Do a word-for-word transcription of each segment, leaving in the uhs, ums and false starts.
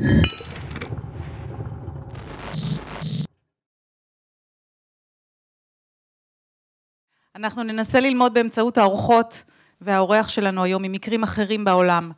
אנחנו ננסה ללמוד באמצעות האורחות והאורח שלנו היום ממקרים אחרים בעולם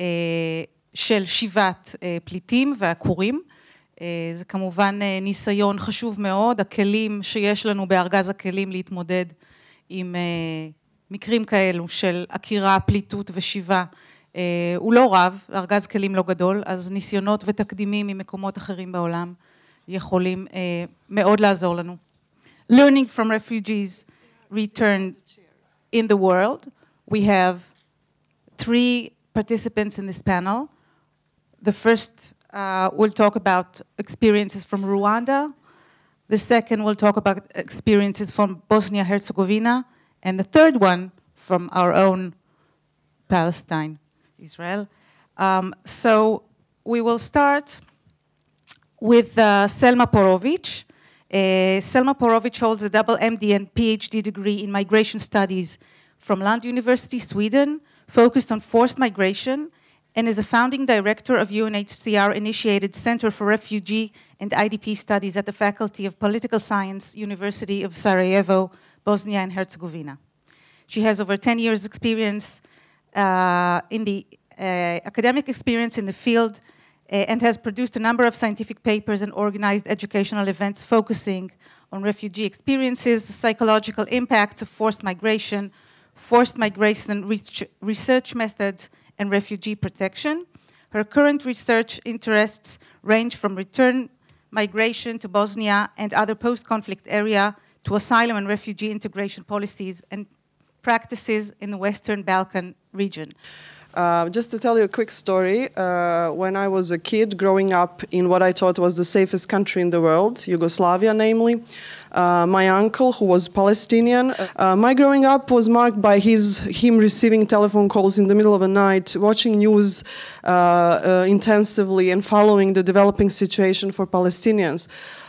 של שיבת פליטים ועקורים. זה כמובן ניסיון חשוב מאוד, הכלים שיש לנו בארגז הכלים להתמודד עם מקרים כאלו של עקירה, פליטות ושיבה, הוא לא רב, ארגז כלים לא גדול, אז ניסיונות ותקדימים ממקומות אחרים בעולם יכולים מאוד לעזור לנו. Learning from refugees returned in the world. We have three participants in this panel. The first uh, will talk about experiences from Rwanda. The second will talk about experiences from Bosnia-Herzegovina. And the third one from our own Palestine, Israel. Um, so we will start with uh, Selma Porovic. Uh, Selma Porovic holds a double M D and PhD degree in migration studies from Lund University, Sweden, focused on forced migration, and is a founding director of U N H C R-initiated Center for Refugee and I D P Studies at the Faculty of Political Science, University of Sarajevo, Bosnia and Herzegovina. She has over ten years experience uh, in the uh, academic experience in the field and has produced a number of scientific papers and organized educational events focusing on refugee experiences, the psychological impacts of forced migration, forced migration research methods, and refugee protection. Her current research interests range from return migration to Bosnia and other post-conflict area to asylum and refugee integration policies and practices in the Western Balkan region. Uh, just to tell you a quick story, uh, when I was a kid growing up in what I thought was the safest country in the world, Yugoslavia namely, uh, my uncle, who was Palestinian, uh, my growing up was marked by his, him receiving telephone calls in the middle of the night, watching news uh, uh, intensively and following the developing situation for Palestinians.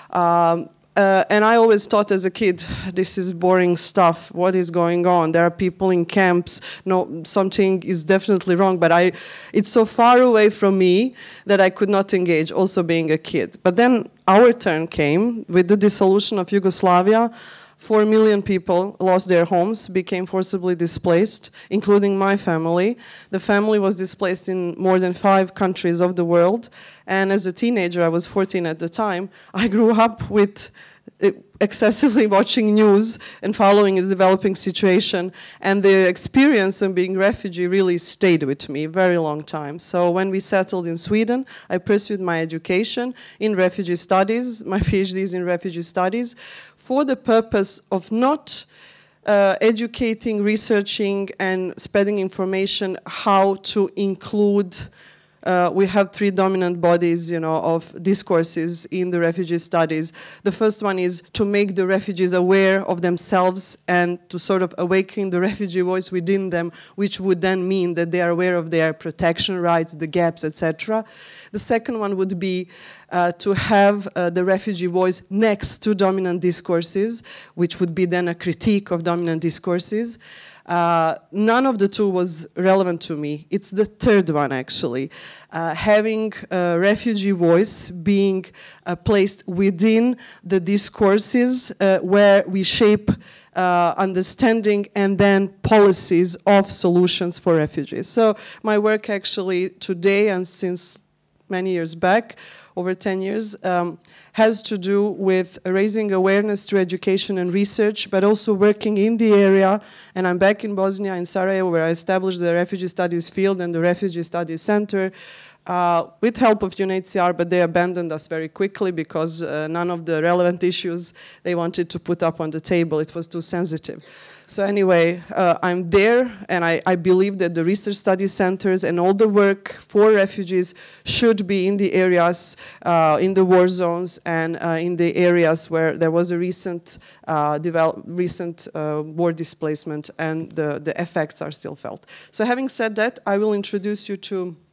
Um, Uh, and I always thought as a kid, this is boring stuff. What is going on? There are people in camps. No, something is definitely wrong. But I, it's so far away from me that I could not engage, also being a kid. But then our turn came with the dissolution of Yugoslavia. Four million people lost their homes, became forcibly displaced, including my family. The family was displaced in more than five countries of the world. And as a teenager, I was fourteen at the time, I grew up with uh, excessively watching news and following the developing situation. And the experience of being a refugee really stayed with me a very long time. So when we settled in Sweden, I pursued my education in refugee studies. My PhD is in refugee studies, for the purpose of not uh, educating, researching, and spreading information how to include. Uh, we have three dominant bodies, you know, of discourses in the refugee studies. The first one is to make the refugees aware of themselves and to sort of awaken the refugee voice within them, which would then mean that they are aware of their protection rights, the gaps, et cetera. The second one would be uh, to have uh, the refugee voice next to dominant discourses, which would be then a critique of dominant discourses. Uh, none of the two was relevant to me. It's the third one, actually. Uh, having a refugee voice being uh, placed within the discourses uh, where we shape uh, understanding and then policies of solutions for refugees. So my work actually today and since many years back, over ten years, um, has to do with raising awareness through education and research, but also working in the area. And I'm back in Bosnia, in Sarajevo, where I established the Refugee Studies Field and the Refugee Studies Center uh, with help of U N H C R, but they abandoned us very quickly because uh, none of the relevant issues they wanted to put up on the table. It was too sensitive. So anyway, uh, I'm there, and I, I believe that the research study centers and all the work for refugees should be in the areas, uh, in the war zones, and uh, in the areas where there was a recent, uh, develop, recent uh, war displacement, and the, the effects are still felt. So having said that, I will introduce you to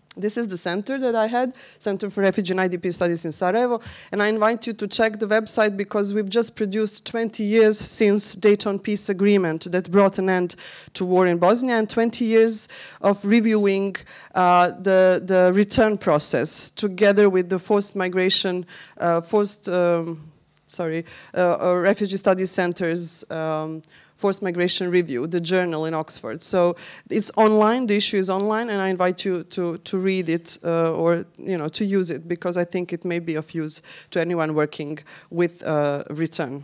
This is the center that I had, Center for Refugee and I D P Studies in Sarajevo, and I invite you to check the website because we've just produced twenty years since Dayton Peace Agreement that brought an end to war in Bosnia, and twenty years of reviewing uh, the, the return process together with the forced migration, uh, forced, um, sorry, uh, uh, refugee studies centers, um, Forced Migration Review, the journal in Oxford. So it's online, the issue is online, and I invite you to, to read it uh, or you know, to use it because I think it may be of use to anyone working with uh, return.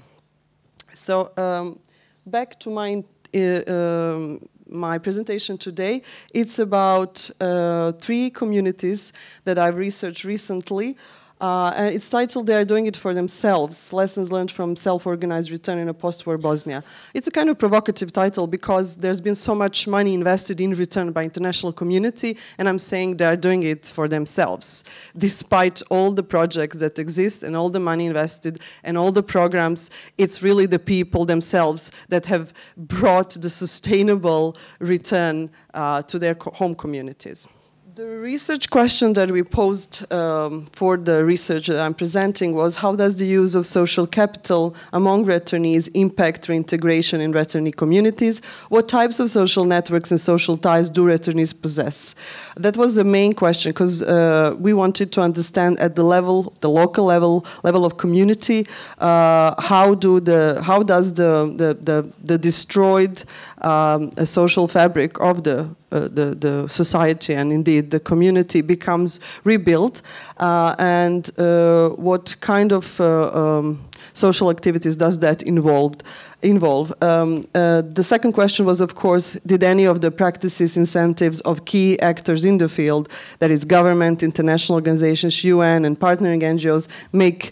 So um, back to my, uh, um, my presentation today. It's about uh, three communities that I've researched recently. Uh, and it's titled "They Are Doing It for Themselves, Lessons Learned from Self-Organized Return in a Post-War Bosnia." It's a kind of provocative title because there's been so much money invested in return by international community, and I'm saying they are doing it for themselves. Despite all the projects that exist and all the money invested and all the programs, it's really the people themselves that have brought the sustainable return uh, to their co- home communities. The research question that we posed um, for the research that I'm presenting was, how does the use of social capital among returnees impact reintegration in returnee communities? What types of social networks and social ties do returnees possess? That was the main question, because uh, we wanted to understand at the level, the local level, level of community, uh, how do the, how does the, the, the, the destroyed um, social fabric of the Uh, the, the society and indeed the community becomes rebuilt, uh, and uh, what kind of uh, um, social activities does that involved, involve? Um, uh, the second question was, of course, did any of the practices, incentives of key actors in the field, that is government, international organizations, U N, and partnering N G Os, make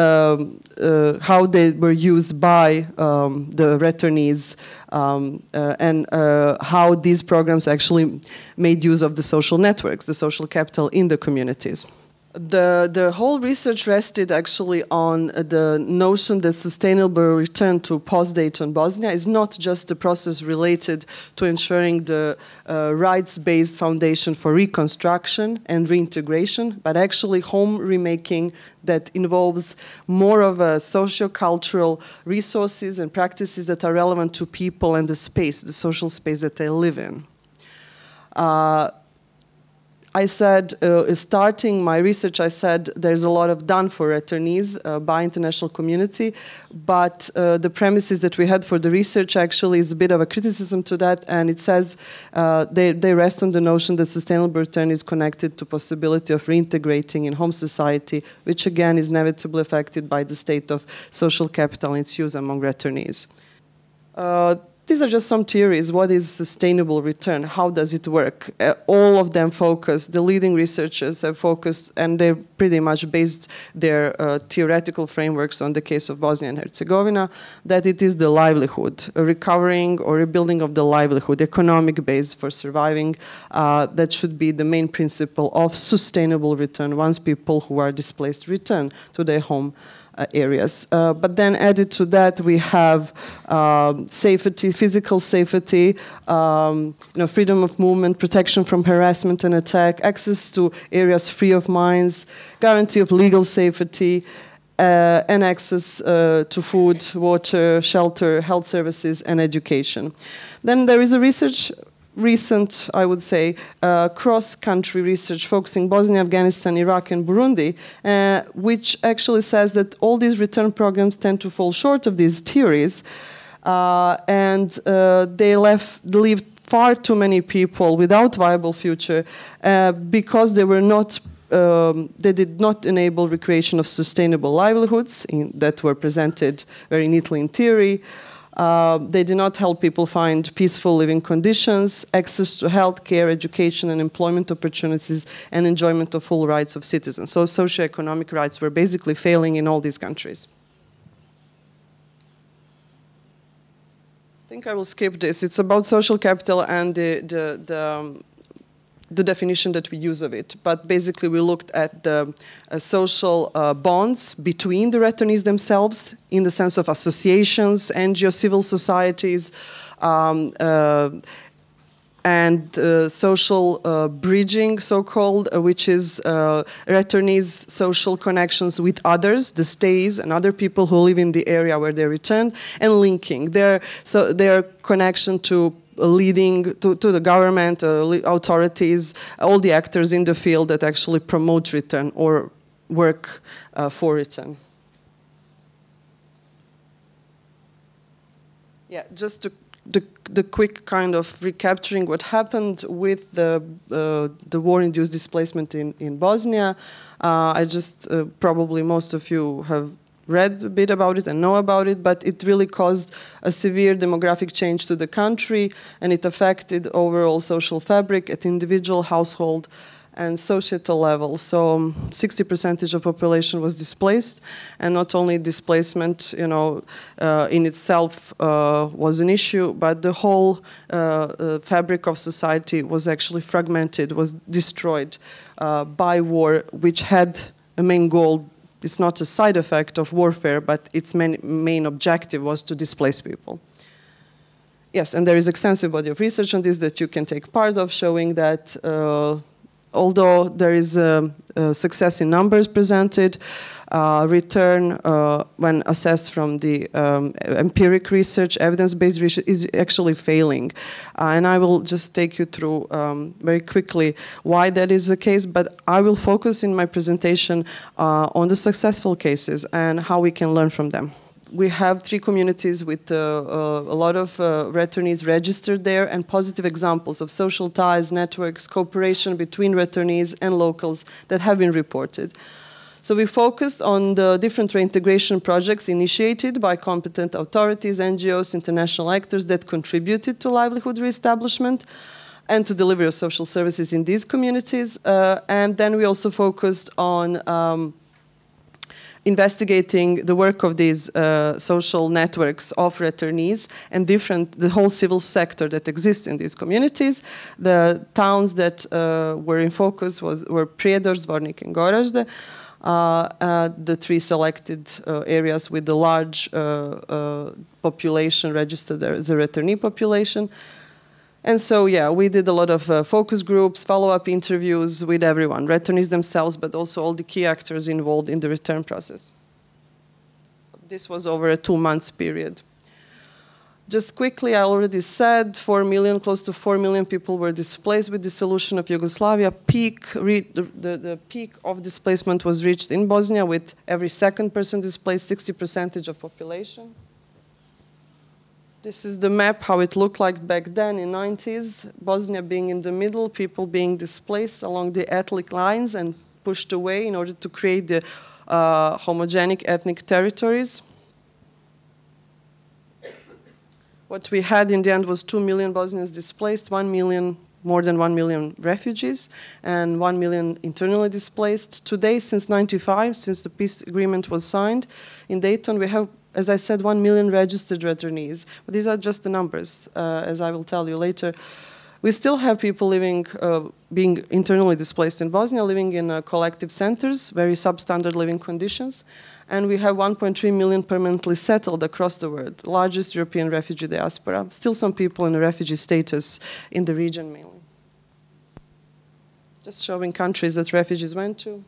um, uh, how they were used by um, the returnees, um, uh, and uh, how these programs actually made use of the social networks, the social capital in the communities. The, the whole research rested actually on the notion that sustainable return to post-Dayton Bosnia is not just a process related to ensuring the uh, rights-based foundation for reconstruction and reintegration, but actually home remaking that involves more of a socio-cultural resources and practices that are relevant to people and the space, the social space that they live in. Uh, I said, uh, starting my research, I said there's a lot of done for returnees uh, by international community, but uh, the premises that we had for the research actually is a bit of a criticism to that, and it says uh, they, they rest on the notion that sustainable return is connected to possibility of reintegrating in home society, which again is inevitably affected by the state of social capital and its use among returnees. Uh, These are just some theories. What is sustainable return? How does it work? Uh, all of them focus, the leading researchers have focused, and they pretty much based their uh, theoretical frameworks on the case of Bosnia and Herzegovina, that it is the livelihood, a recovering or rebuilding of the livelihood, economic base for surviving. Uh, that should be the main principle of sustainable return once people who are displaced return to their home Uh, areas. Uh, but then added to that, we have um, safety, physical safety, um, you know, freedom of movement, protection from harassment and attack, access to areas free of mines, guarantee of legal safety, uh, and access uh, to food, water, shelter, health services, and education. Then there is a research recent, I would say, uh, cross-country research focusing Bosnia, Afghanistan, Iraq, and Burundi, uh, which actually says that all these return programs tend to fall short of these theories, uh, and uh, they left, leave far too many people without viable future uh, because they were not Um, they did not enable recreation of sustainable livelihoods in, that were presented very neatly in theory. Uh, they did not help people find peaceful living conditions, access to health care, education, and employment opportunities, and enjoyment of full rights of citizens. So socioeconomic rights were basically failing in all these countries. I think I will skip this. It's about social capital and the, the, the um, the definition that we use of it. But basically we looked at the uh, social uh, bonds between the returnees themselves in the sense of associations, N G Os, civil societies, um, uh, and uh, social uh, bridging, so-called, uh, which is uh, returnees' social connections with others, the stays, and other people who live in the area where they returned, and linking their so their connection to leading to, to the government, uh, authorities, all the actors in the field that actually promote return or work uh, for return. Yeah, just to, the, the quick kind of recapturing what happened with the, uh, the war-induced displacement in, in Bosnia. Uh, I just, uh, probably most of you have read a bit about it and know about it, but it really caused a severe demographic change to the country, and it affected overall social fabric at individual, household, and societal level. So um, sixty percent of population was displaced, and not only displacement, you know, uh, in itself uh, was an issue, but the whole uh, uh, fabric of society was actually fragmented, was destroyed uh, by war, which had a main goal. It's not a side effect of warfare, but its main, main objective was to displace people. Yes, and there is extensive body of research on this that you can take part of, showing that uh, although there is a, a success in numbers presented, uh, return uh, when assessed from the um, empiric research, evidence-based research is actually failing. Uh, and I will just take you through um, very quickly why that is the case, but I will focus in my presentation uh, on the successful cases and how we can learn from them. We have three communities with uh, uh, a lot of uh, returnees registered there, and positive examples of social ties, networks, cooperation between returnees and locals that have been reported. So we focused on the different reintegration projects initiated by competent authorities, N G Os, international actors that contributed to livelihood reestablishment and to delivery of social services in these communities. Uh, and then we also focused on um, investigating the work of these uh, social networks of returnees and different, the whole civil sector that exists in these communities. The towns that uh, were in focus was, were Prijedor, Zvornik, and Gorazde. Uh, uh, the three selected uh, areas with the large uh, uh, population registered there as a returnee population. And so, yeah, we did a lot of uh, focus groups, follow-up interviews with everyone, returnees themselves, but also all the key actors involved in the return process. This was over a two-month period. Just quickly, I already said, four million, close to four million people were displaced with dissolution of Yugoslavia. Peak, re the, the, the peak of displacement was reached in Bosnia with every second person displaced, sixty percent of population. This is the map, how it looked like back then in the nineties, Bosnia being in the middle, people being displaced along the ethnic lines and pushed away in order to create the uh, homogenic ethnic territories. What we had in the end was two million Bosnians displaced, one million, more than one million refugees, and one million internally displaced. Today, since ninety-five, since the peace agreement was signed in Dayton, we have, as I said, one million registered returnees. But these are just the numbers, uh, as I will tell you later. We still have people living, uh, being internally displaced in Bosnia, living in uh, collective centers, very substandard living conditions. And we have one point three million permanently settled across the world, largest European refugee diaspora. Still some people in a refugee status in the region mainly. Just showing countries that refugees went to.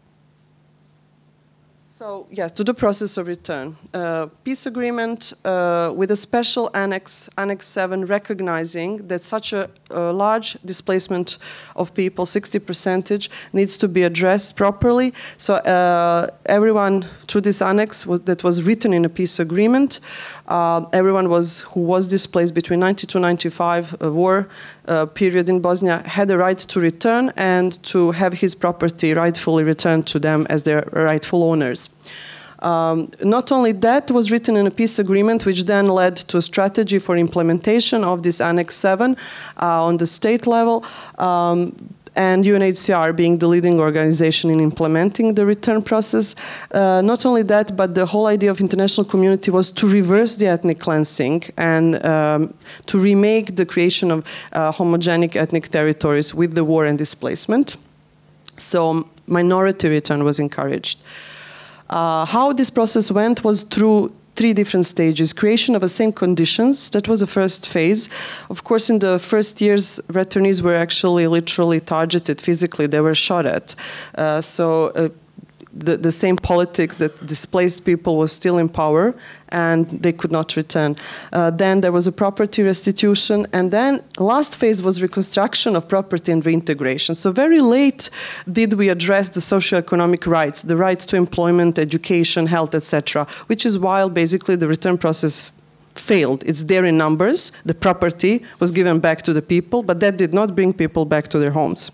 So, yes, to the process of return. Uh, peace agreement uh, with a special annex, Annex seven, recognizing that such a, a large displacement of people, sixty percentage, needs to be addressed properly. So uh, everyone, through this annex was, that was written in a peace agreement, uh, everyone was, who was displaced between ninety-two ninety-five, a war uh, period in Bosnia, had a right to return and to have his property rightfully returned to them as their rightful owners. Um, not only that was written in a peace agreement, which then led to a strategy for implementation of this Annex seven uh, on the state level, um, and U N H C R being the leading organization in implementing the return process. Uh, not only that, but the whole idea of international community was to reverse the ethnic cleansing and um, to remake the creation of uh, homogenic ethnic territories with the war and displacement. So minority return was encouraged. Uh, how this process went was through three different stages. Creation of the same conditions, that was the first phase. Of course, in the first years, returnees were actually literally targeted physically, they were shot at. Uh, so uh, the, the same politics that displaced people was still in power, and they could not return. Uh, then there was a property restitution, and then last phase was reconstruction of property and reintegration. So very late did we address the socioeconomic rights, the right to employment, education, health, et cetera, which is why basically the return process failed. It's there in numbers. The property was given back to the people, but that did not bring people back to their homes.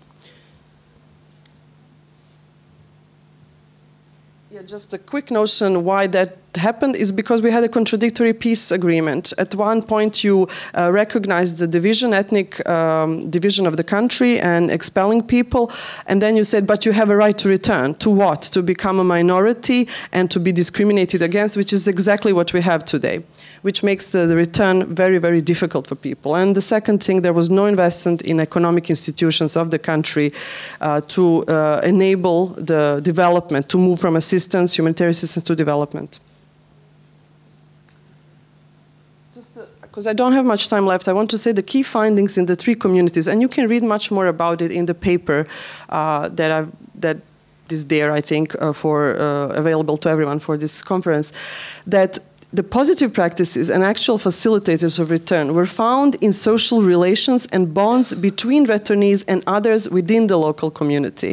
Yeah, just a quick notion why that happened is because we had a contradictory peace agreement. At one point you uh, recognized the division, ethnic um, division of the country and expelling people, and then you said, but you have a right to return. To what? To become a minority and to be discriminated against, which is exactly what we have today, which makes the, the return very, very difficult for people. And the second thing, there was no investment in economic institutions of the country uh, to uh, enable the development, to move from assistance, humanitarian assistance to development. Because I don't have much time left, I want to say the key findings in the three communities, and you can read much more about it in the paper uh, that, I've, that is there, I think, uh, for, uh, available to everyone for this conference, that the positive practices and actual facilitators of return were found in social relations and bonds between returnees and others within the local community.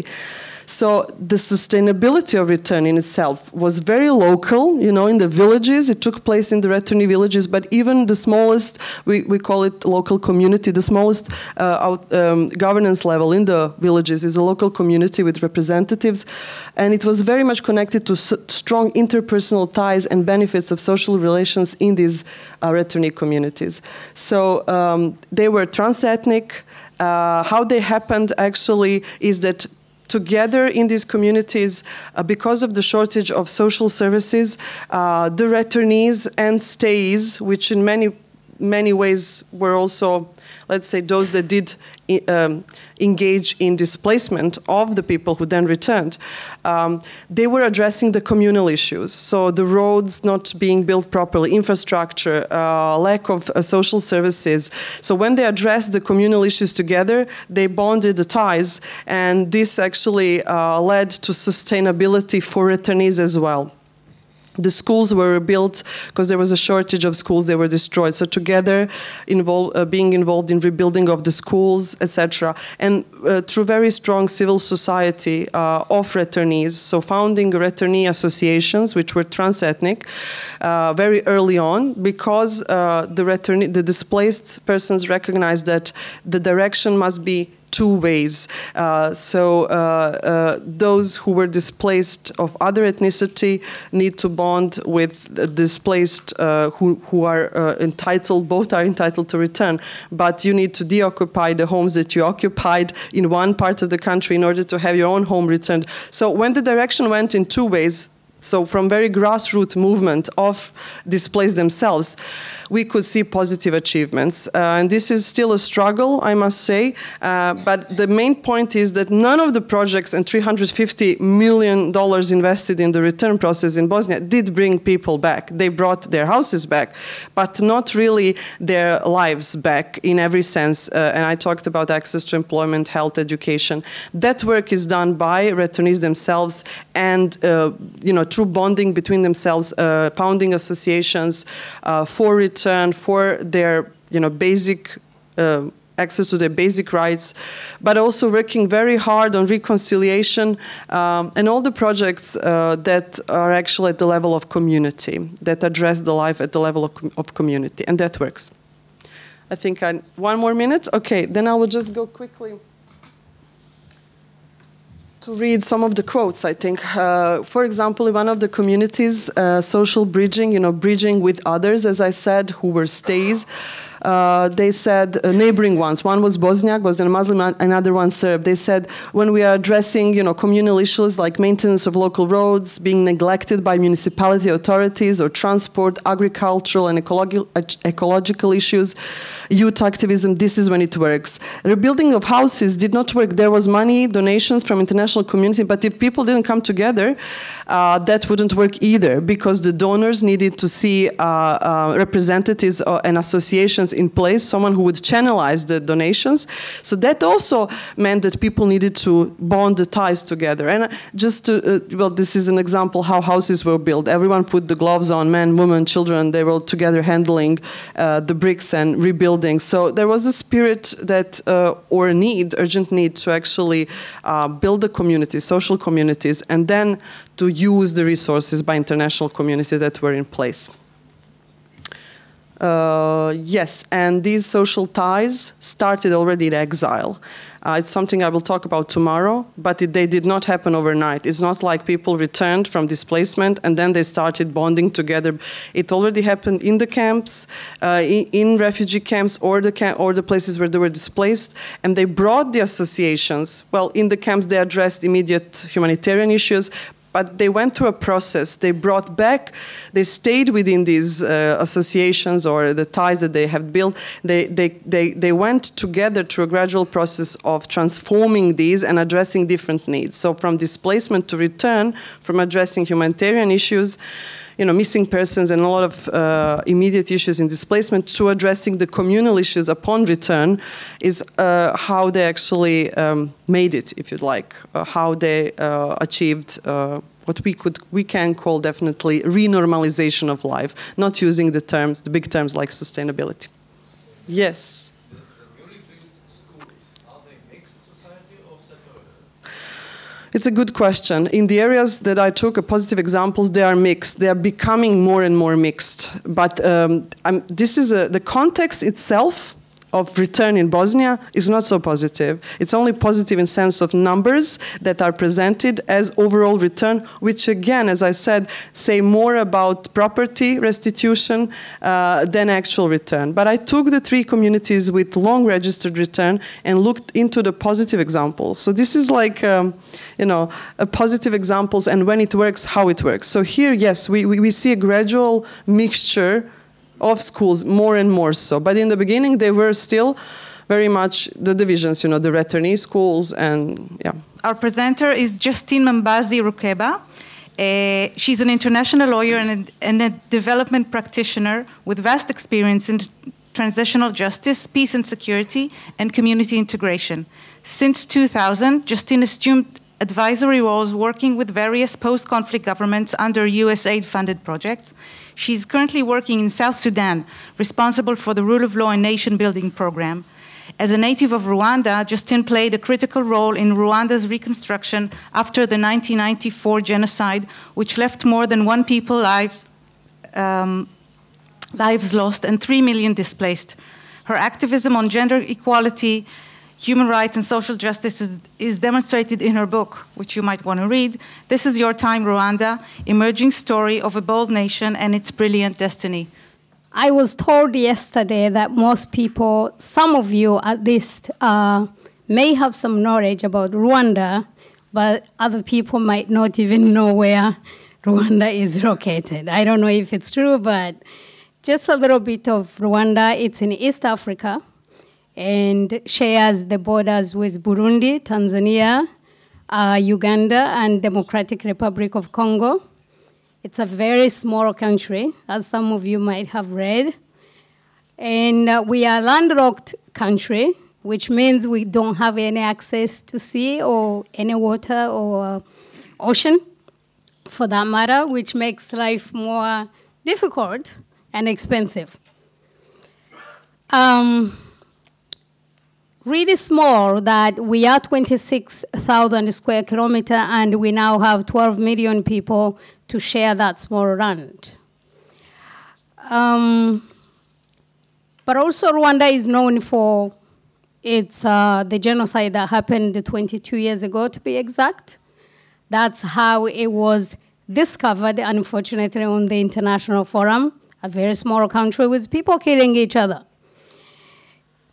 So the sustainability of return in itself was very local, you know, in the villages. It took place in the returnee villages, but even the smallest, we, we call it local community, the smallest uh, out, um, governance level in the villages is a local community with representatives. And it was very much connected to s strong interpersonal ties and benefits of social relations in these uh, returnee communities. So um, they were trans-ethnic. Uh, how they happened actually is that together in these communities, uh, because of the shortage of social services, uh, the returnees and stays, which in many, many ways were also, let's say, those that did um, engage in displacement of the people who then returned, um, they were addressing the communal issues. So the roads not being built properly, infrastructure, uh, lack of uh, social services. So when they addressed the communal issues together, they bonded the ties, and this actually uh, led to sustainability for returnees as well. The schools were built because there was a shortage of schools, they were destroyed. So together, involve, uh, being involved in rebuilding of the schools, et cetera. And uh, through very strong civil society uh, of returnees, so founding returnee associations, which were trans-ethnic, uh, very early on, because uh, the, returnee, the displaced persons recognized that the direction must be two ways. Uh, so uh, uh, those who were displaced of other ethnicity need to bond with the displaced uh, who, who are uh, entitled, both are entitled to return, but you need to deoccupy the homes that you occupied in one part of the country in order to have your own home returned. So when the direction went in two ways, so from very grassroots movement of displaced themselves, we could see positive achievements. Uh, and this is still a struggle, I must say. Uh, but the main point is that none of the projects and three hundred fifty million dollars invested in the return process in Bosnia did bring people back. They brought their houses back, but not really their lives back in every sense. Uh, and I talked about access to employment, health, education. That work is done by returnees themselves and, uh, you know, through bonding between themselves, uh, founding associations uh, for return, for their, you know, basic uh, access to their basic rights, but also working very hard on reconciliation um, and all the projects uh, that are actually at the level of community, that address the life at the level of, com of community, and that works. I think I, one more minute? Okay, then I will just go quickly to read some of the quotes, I think. Uh, for example, in one of the communities, uh, social bridging, you know, bridging with others, as I said, who were stays. uh, they said, uh, neighboring ones, one was Bosniak, Bosnian Muslim, another one Serb. They said, when we are addressing, you know, communal issues like maintenance of local roads, being neglected by municipality authorities, or transport, agricultural and ecological, ecological issues, youth activism, this is when it works. Rebuilding of houses did not work. There was money, donations from international community, but if people didn't come together, uh, that wouldn't work either, because the donors needed to see uh, uh, representatives and associations in place, someone who would channelize the donations. So that also meant that people needed to bond the ties together. And just to, uh, well, this is an example how houses were built. Everyone put the gloves on, men, women, children, they were together handling uh, the bricks and rebuilding. So there was a spirit that, uh, or a need, urgent need to actually uh, build the communities, social communities, and then to use the resources by international community that were in place. Uh, yes, and these social ties started already in exile. Uh, it's something I will talk about tomorrow, but it, they did not happen overnight. It's not like people returned from displacement and then they started bonding together. It already happened in the camps, uh, in, in refugee camps, or the, camp, or the places where they were displaced, and they brought the associations. Well, in the camps they addressed immediate humanitarian issues, but they went through a process. They brought back, they stayed within these uh, associations or the ties that they have built. They, they, they, they went together through a gradual process of transforming these and addressing different needs. So from displacement to return, from addressing humanitarian issues, you know, missing persons and a lot of uh, immediate issues in displacement, to addressing the communal issues upon return, is uh, how they actually um, made it, if you'd like, uh, how they uh, achieved uh, what we could, we can call definitely renormalization of life, not using the terms, the big terms like sustainability. Yes. It's a good question. In the areas that I took, positive examples, they are mixed. They are becoming more and more mixed. But um, this is a, the context itself of return in Bosnia is not so positive. It's only positive in sense of numbers that are presented as overall return, which again, as I said, say more about property restitution uh, than actual return. But I took the three communities with long registered return and looked into the positive examples. So this is like, um, you know, a positive examples, and when it works, how it works. So here, yes, we, we, we see a gradual mixture of schools, more and more so. But in the beginning, they were still very much the divisions, you know, the returnee schools, and yeah. Our presenter is Justine Mambazi Rukeba. Uh, she's an international lawyer and a, and a development practitioner with vast experience in transitional justice, peace and security, and community integration. Since two thousand, Justine assumed advisory roles working with various post-conflict governments under U S aid-funded projects. She's currently working in South Sudan, responsible for the rule of law and nation-building program. As a native of Rwanda, Justine played a critical role in Rwanda's reconstruction after the nineteen ninety-four genocide, which left more than one people lives, um, lives lost and three million displaced. Her activism on gender equality, human rights and social justice is, is demonstrated in her book, which you might want to read. This is Your Time, Rwanda, Emerging Story of a Bold Nation and Its Brilliant Destiny. I was told yesterday that most people, some of you at least, uh, may have some knowledge about Rwanda, but other people might not even know where Rwanda is located. I don't know if it's true, but just a little bit of Rwanda. It's in East Africa and shares the borders with Burundi, Tanzania, uh, Uganda, and Democratic Republic of Congo. It's a very small country, as some of you might have read. And uh, we are a landlocked country, which means we don't have any access to sea or any water or ocean, for that matter, which makes life more difficult and expensive. Um, really small that we are twenty-six thousand square kilometers and we now have twelve million people to share that small land. Um, but also Rwanda is known for its, uh, the genocide that happened twenty-two years ago, to be exact. That's how it was discovered, unfortunately, on the international forum, a very small country with people killing each other.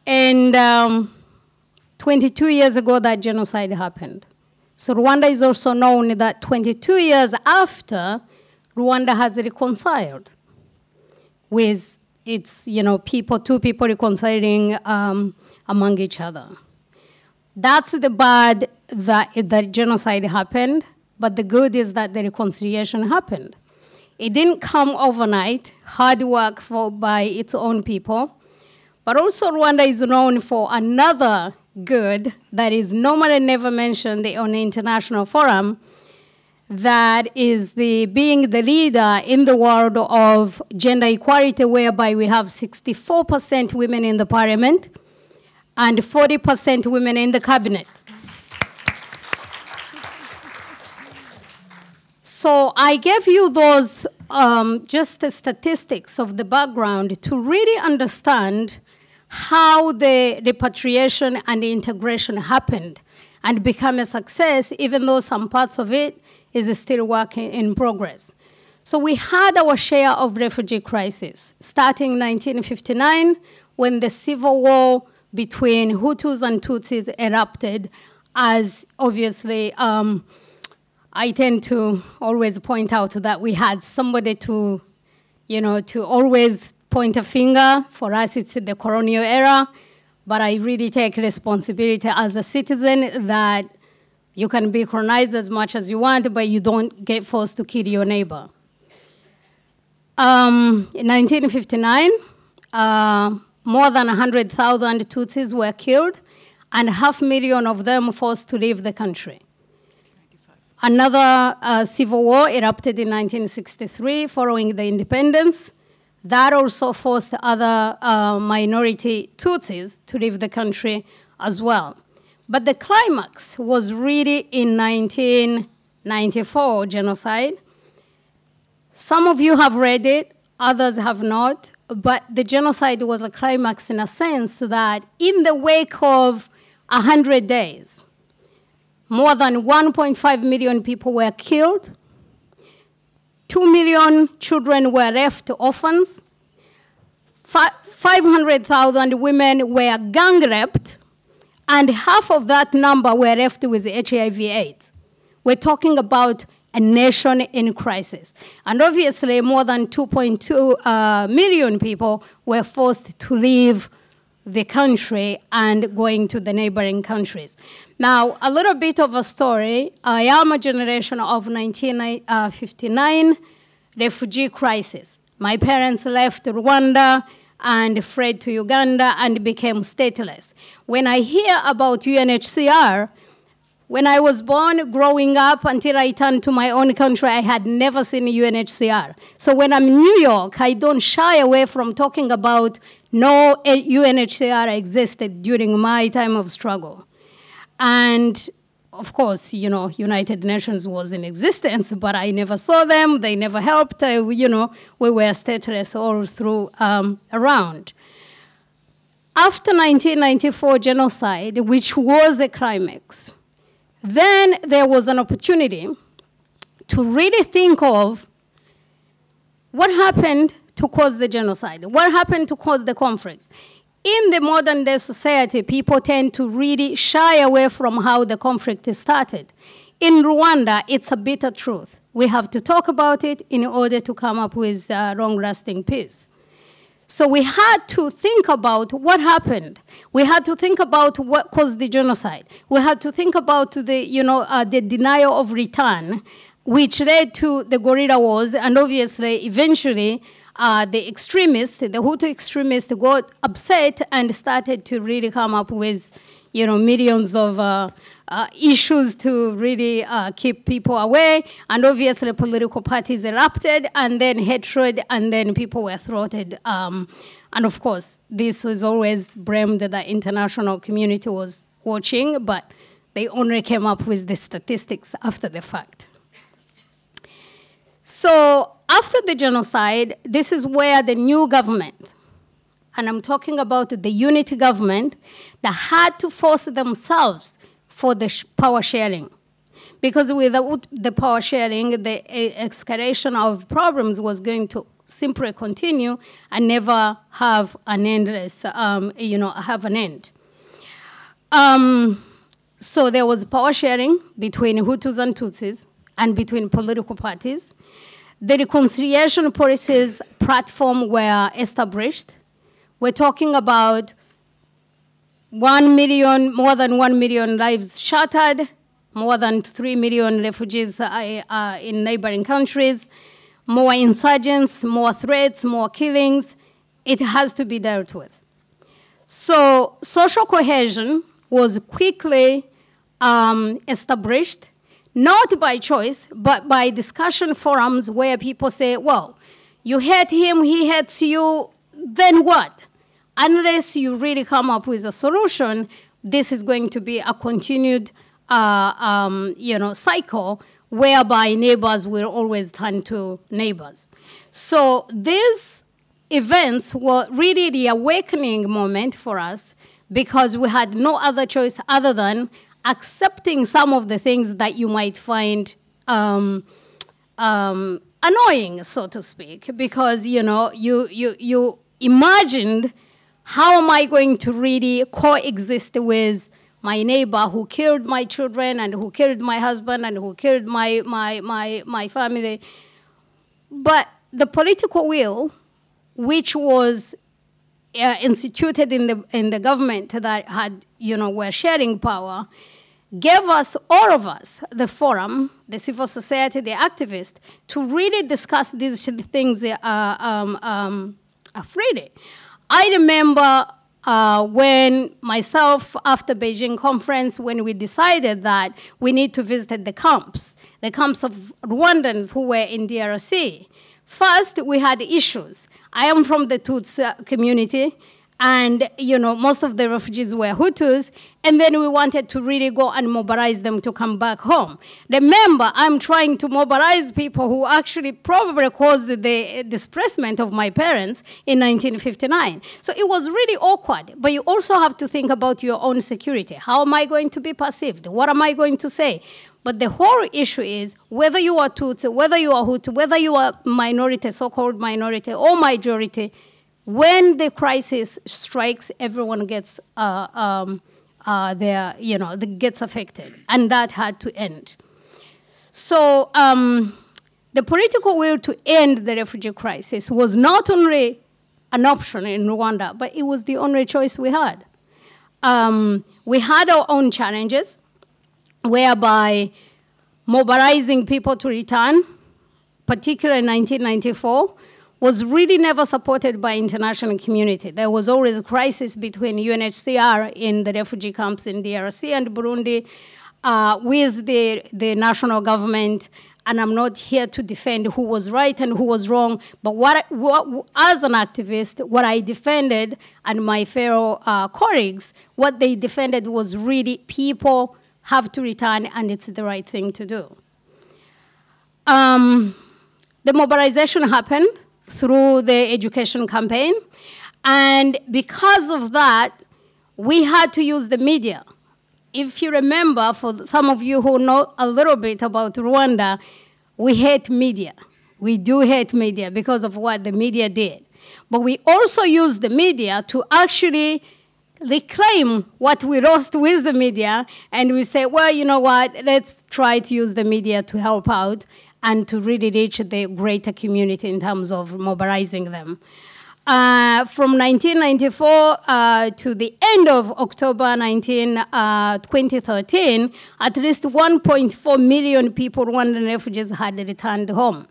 And um, twenty-two years ago, that genocide happened. So Rwanda is also known that twenty-two years after, Rwanda has reconciled with its, you know, people, two people reconciling um, among each other. That's the bad that the genocide happened, but the good is that the reconciliation happened. It didn't come overnight, hard work for, by its own people, but also Rwanda is known for another good that is normally never mentioned on the international forum, that is the being the leader in the world of gender equality, whereby we have sixty-four percent women in the parliament and forty percent women in the cabinet. So I gave you those um, just the statistics of the background to really understand how the repatriation and the integration happened and become a success, even though some parts of it is still work in progress. So we had our share of refugee crisis, starting in nineteen fifty-nine, when the civil war between Hutus and Tutsis erupted, as obviously, um, I tend to always point out that we had somebody to, you know, to always point a finger. For us, it's the colonial era, but I really take responsibility as a citizen that you can be colonized as much as you want, but you don't get forced to kill your neighbor. Um, in nineteen fifty-nine, uh, more than one hundred thousand Tutsis were killed, and half a million of them forced to leave the country. Another uh, civil war erupted in nineteen sixty-three following the independence. That also forced other uh, minority Tutsis to leave the country as well. But the climax was really in nineteen ninety-four genocide. Some of you have read it, others have not, but the genocide was a climax in a sense that in the wake of one hundred days, more than one point five million people were killed, two million children were left orphans, five hundred thousand women were gang raped, and half of that number were left with H I V AIDS. We're talking about a nation in crisis. And obviously, more than two point two uh, million people were forced to leave the country and going to the neighboring countries. Now, a little bit of a story. I am a generation of nineteen fifty-nine refugee crisis. My parents left Rwanda and fled to Uganda and became stateless. When I hear about U N H C R, when I was born, growing up, until I turned to my own country, I had never seen U N H C R. So when I'm in New York, I don't shy away from talking about no U N H C R existed during my time of struggle. And of course, you know, United Nations was in existence, but I never saw them. They never helped. Uh, you know, we were stateless all through um, around. After nineteen ninety-four genocide, which was a climax, then there was an opportunity to really think of what happened to cause the genocide, what happened to cause the conflicts. In the modern day society, people tend to really shy away from how the conflict started. In Rwanda, it's a bitter truth. We have to talk about it in order to come up with uh, long-lasting peace. So we had to think about what happened. We had to think about what caused the genocide. We had to think about the, you know, uh, the denial of return, which led to the guerrilla wars, and obviously, eventually, uh, the extremists, the Hutu extremists, got upset and started to really come up with, you know, millions of uh, uh, issues to really uh, keep people away. And obviously, political parties erupted, and then hatred, and then people were thwarted. Um, and of course, this was always blamed that the international community was watching, but they only came up with the statistics after the fact. So after the genocide, this is where the new government, and I'm talking about the unity government, that had to force themselves for the sh power sharing. Because without the power sharing, the escalation of problems was going to simply continue and never have an endless, um, you know, have an end. Um, so there was power sharing between Hutus and Tutsis and between political parties. The reconciliation policies platform were established. We're talking about one million, more than one million lives shattered, more than three million refugees uh, uh, in neighboring countries, more insurgents, more threats, more killings. It has to be dealt with. So social cohesion was quickly um, established, not by choice, but by discussion forums where people say, well, you hate him, he hates you, then what? Unless you really come up with a solution, this is going to be a continued uh, um, you know, cycle whereby neighbors will always turn to neighbors. So these events were really the awakening moment for us because we had no other choice other than accepting some of the things that you might find um, um, annoying, so to speak, because, you know, you, you, you imagined, how am I going to really coexist with my neighbor who killed my children and who killed my husband and who killed my, my, my, my family? But the political will, which was uh, instituted in the, in the government that had, you know, were sharing power, gave us, all of us, the forum, the civil society, the activists, to really discuss these things uh, um, um, freely. I remember uh, when myself, after Beijing conference, when we decided that we need to visit the camps, the camps of Rwandans who were in D R C. First, we had issues. I am from the Tutsi community, and, you know, most of the refugees were Hutus, and then we wanted to really go and mobilize them to come back home. Remember, I'm trying to mobilize people who actually probably caused the displacement of my parents in nineteen fifty-nine. So it was really awkward, but you also have to think about your own security. How am I going to be perceived? What am I going to say? But the whole issue is whether you are Tutsi, whether you are Hutu, whether you are minority, so-called minority, or majority, when the crisis strikes, everyone gets uh, um, uh, their, you know, gets affected, and that had to end. So um, the political will to end the refugee crisis was not only an option in Rwanda, but it was the only choice we had. Um, we had our own challenges, whereby mobilizing people to return, particularly in nineteen ninety-four, was really never supported by international community. There was always a crisis between U N H C R in the refugee camps in D R C and Burundi uh, with the, the national government, and I'm not here to defend who was right and who was wrong, but what, what as an activist, what I defended, and my fellow uh, colleagues, what they defended was really people have to return, and it's the right thing to do. Um, the mobilization happened through the education campaign, and because of that, we had to use the media. If you remember, for some of you who know a little bit about Rwanda, we hate media. We do hate media because of what the media did. But we also use the media to actually reclaim what we lost with the media, and we say, well, you know what, let's try to use the media to help out and to really reach the greater community in terms of mobilizing them. Uh, from nineteen ninety-four uh, to the end of October nineteen, uh, twenty thirteen, at least one point four million people, Rwandan refugees, had returned home.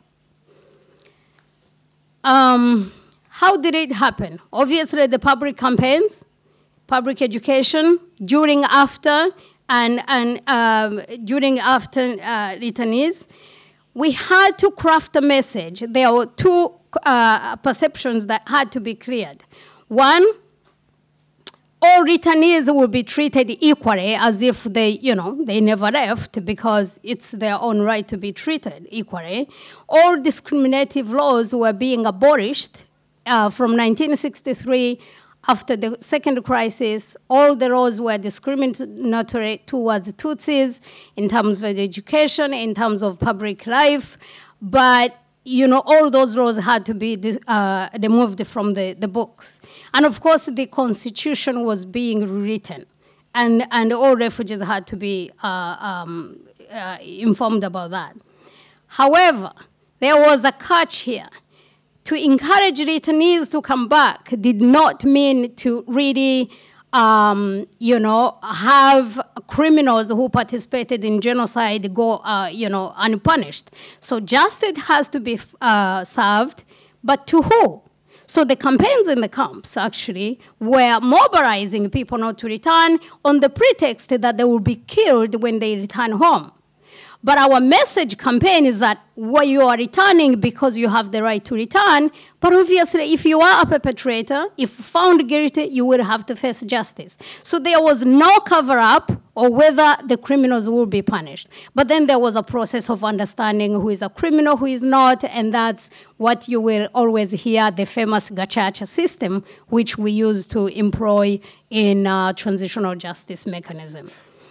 Um, how did it happen? Obviously, the public campaigns, public education, during, after, and, and um, during, after uh, returnees. We had to craft a message. There were two uh, perceptions that had to be cleared. One, all returnees will be treated equally as if they, you know, they never left because it's their own right to be treated equally. All discriminative laws were being abolished uh, from nineteen sixty-three. After the second crisis, all the laws were discriminatory towards Tutsis in terms of education, in terms of public life. But you know, all those laws had to be uh, removed from the, the books. And of course, the constitution was being rewritten, and, and all refugees had to be uh, um, uh, informed about that. However, there was a catch here. To encourage returnees to come back did not mean to really, um, you know, have criminals who participated in genocide go, uh, you know, unpunished. So justice has to be uh, served, but to who? So the campaigns in the camps actually were mobilizing people not to return on the pretext that they will be killed when they return home. But our message campaign is that well, you are returning because you have the right to return, but obviously if you are a perpetrator, if found guilty, you will have to face justice. So there was no cover-up or whether the criminals will be punished. But then there was a process of understanding who is a criminal, who is not, and that's what you will always hear, the famous gacaca system, which we use to employ in uh, transitional justice mechanism.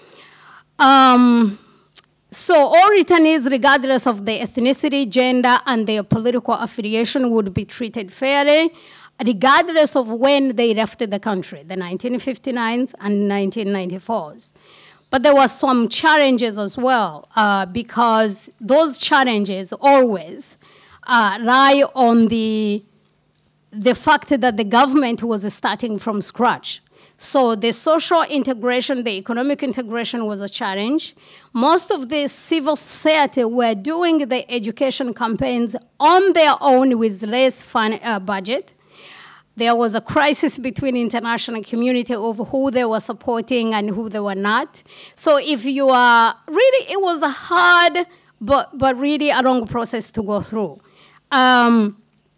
Um, So all returnees, regardless of their ethnicity, gender, and their political affiliation, would be treated fairly, regardless of when they left the country, the nineteen fifty-nines and nineteen ninety-fours. But there were some challenges as well, uh, because those challenges always uh, lie on the, the fact that the government was starting from scratch. So the social integration, the economic integration was a challenge. Most of the civil society were doing the education campaigns on their own with less fund, uh, budget. There was a crisis between the international community of who they were supporting and who they were not. So if you are, really, it was a hard, but, but really a long process to go through. Um,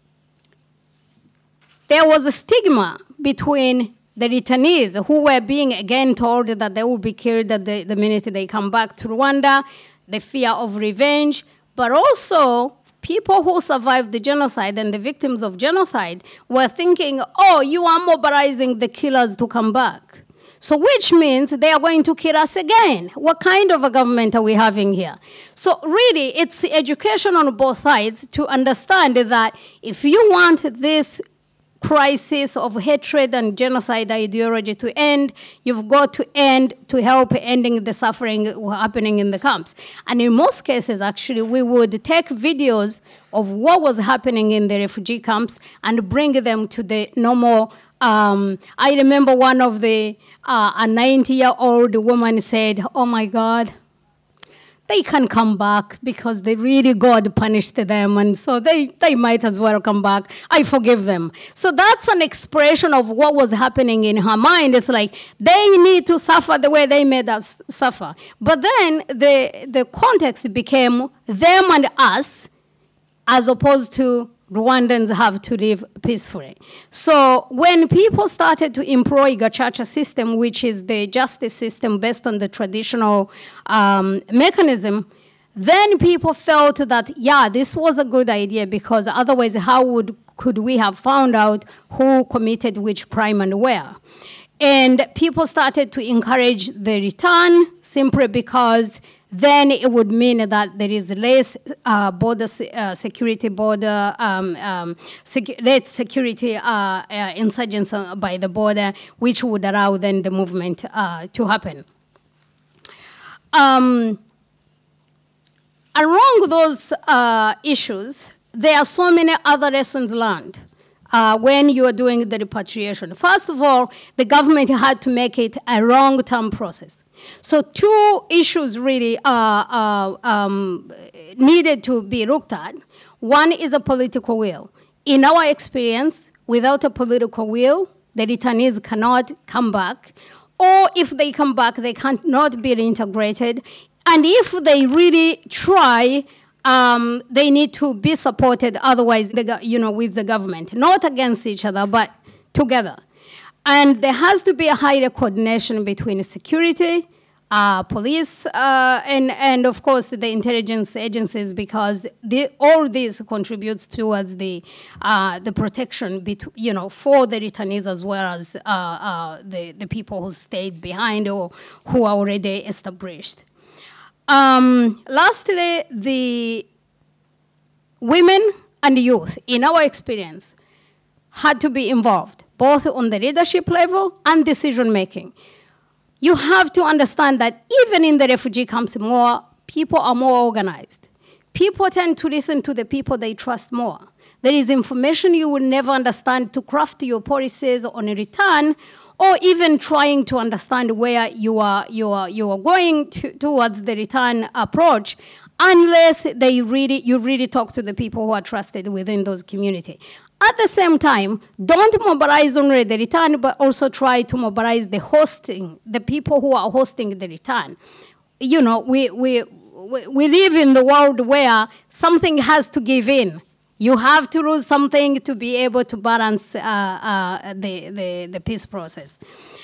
there was a stigma between the returnees who were being again told that they will be killed the, the minute they come back to Rwanda, the fear of revenge, but also people who survived the genocide and the victims of genocide were thinking, oh, you are mobilizing the killers to come back. So which means they are going to kill us again. What kind of a government are we having here? So really, it's education on both sides to understand that if you want this crisis of hatred and genocide ideology to end, you've got to end to help ending the suffering happening in the camps. And in most cases, actually, we would take videos of what was happening in the refugee camps and bring them to the normal. Um, I remember one of the, uh, a ninety-year-old woman said, oh my God, they can come back because they really, God punished them, and so they, they might as well come back. I forgive them. So that's an expression of what was happening in her mind. It's like, they need to suffer the way they made us suffer. But then the, the context became them and us, as opposed to Rwandans have to live peacefully. So when people started to employ gacaca system, which is the justice system based on the traditional um, mechanism, then people felt that, yeah, this was a good idea, because otherwise how would, could we have found out who committed which crime and where? And people started to encourage the return simply because then it would mean that there is less uh, border uh, security, border, um, um, sec less security uh, uh, insurgents by the border, which would allow then the movement uh, to happen. Um, along those uh, issues, there are so many other lessons learned uh, when you are doing the repatriation. First of all, the government had to make it a long-term process. So two issues really uh, uh, um, needed to be looked at. One is the political will. In our experience, without a political will, the returnees cannot come back. Or if they come back, they cannot be reintegrated. And if they really try, um, they need to be supported otherwise, you know, with the government. Not against each other, but together. And there has to be a higher coordination between security, uh, police, uh, and, and of course the intelligence agencies, because the, all this contributes towards the, uh, the protection you know, for the returnees as well as uh, uh, the, the people who stayed behind or who are already established. Um, lastly, the women and youth, in our experience, had to be involved, both on the leadership level and decision-making. You have to understand that even in the refugee camps, more people are more organized. People tend to listen to the people they trust more. There is information you will never understand to craft your policies on a return, or even trying to understand where you are, you are, you are going to, towards the return approach, unless they really, you really talk to the people who are trusted within those communities. At the same time, don't mobilize only the return, but also try to mobilize the hosting, the people who are hosting the return. You know, we, we, we live in the world where something has to give in. You have to lose something to be able to balance uh, uh, the, the, the peace process.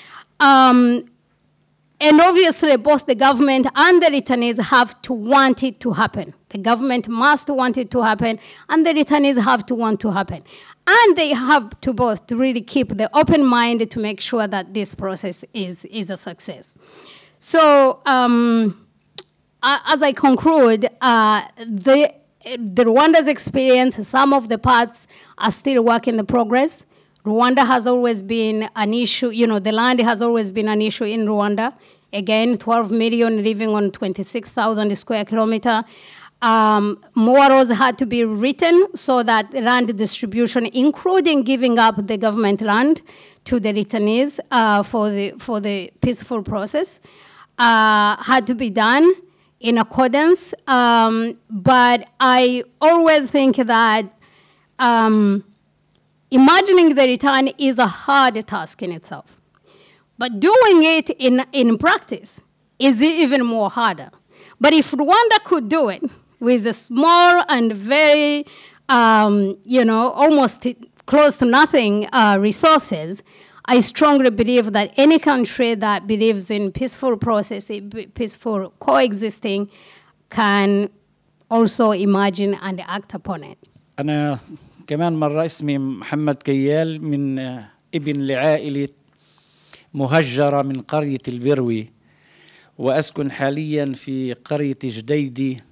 Um, and obviously, both the government and the returnees have to want it to happen. The government must want it to happen, and the returnees have to want to happen. And they have to both to really keep the open mind to make sure that this process is, is a success. So um, as I conclude, uh, the The Rwanda's experience, some of the parts are still work in the progress. Rwanda has always been an issue, you know, the land has always been an issue in Rwanda. Again, twelve million living on twenty-six thousand square kilometer. Um, more laws had to be written so that land distribution, including giving up the government land to the returnees uh, for, the, for the peaceful process, uh, had to be done in accordance, um, but I always think that um, imagining the return is a hard task in itself. But doing it in, in practice is even more harder. But if Rwanda could do it with a small and very, um, you know, almost close to nothing uh, resources, I strongly believe that any country that believes in peaceful process, peaceful coexisting, can also imagine and act upon it. أنا كمان مرة اسمي محمد كيال، من ابن لعائلة مهجرة من قرية البروي، وأسكن حاليا في قرية جديدي،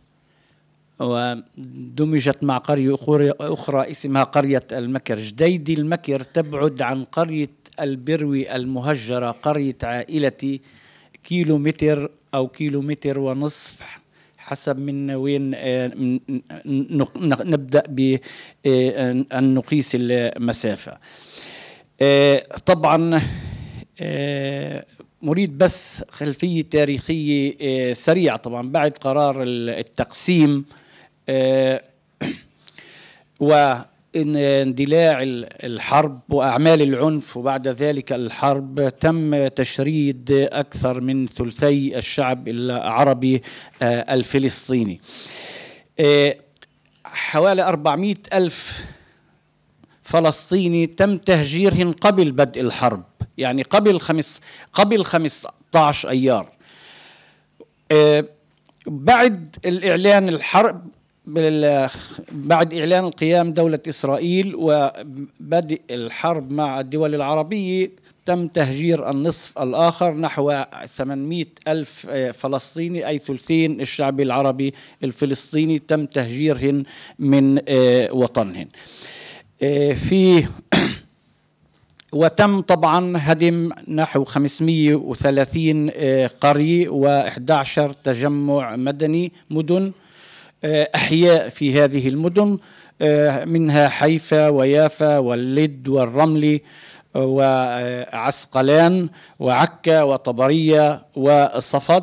ودمجت مع قرية أخرى اسمها قرية المكر. جديدي المكر تبعد عن قرية البروي المهجرة قرية عائلتي كيلو متر أو كيلو متر ونصف حسب من وين نبدأ بأن نقيس المسافة. طبعا مريد بس خلفية تاريخية سريعة. طبعا بعد قرار التقسيم واندلاع الحرب وأعمال العنف وبعد ذلك الحرب، تم تشريد أكثر من ثلثي الشعب العربي الفلسطيني. حوالي أربعمائة ألف فلسطيني تم تهجيرهم قبل بدء الحرب، يعني قبل خمس قبل خمسة عشر أيار. بعد الإعلان الحرب، بعد إعلان القيام دولة إسرائيل وبدء الحرب مع الدول العربية، تم تهجير النصف الآخر نحو ثمانمائة ألف فلسطيني، أي ثلثين الشعب العربي الفلسطيني تم تهجيرهن من وطنهن. في وتم طبعا هدم نحو خمسمائة وثلاثين قرية وإحدى عشر تجمع مدني مدن أحياء في هذه المدن، منها حيفا ويافا واللد والرملي وعسقلان وعكا وطبرية والصفد.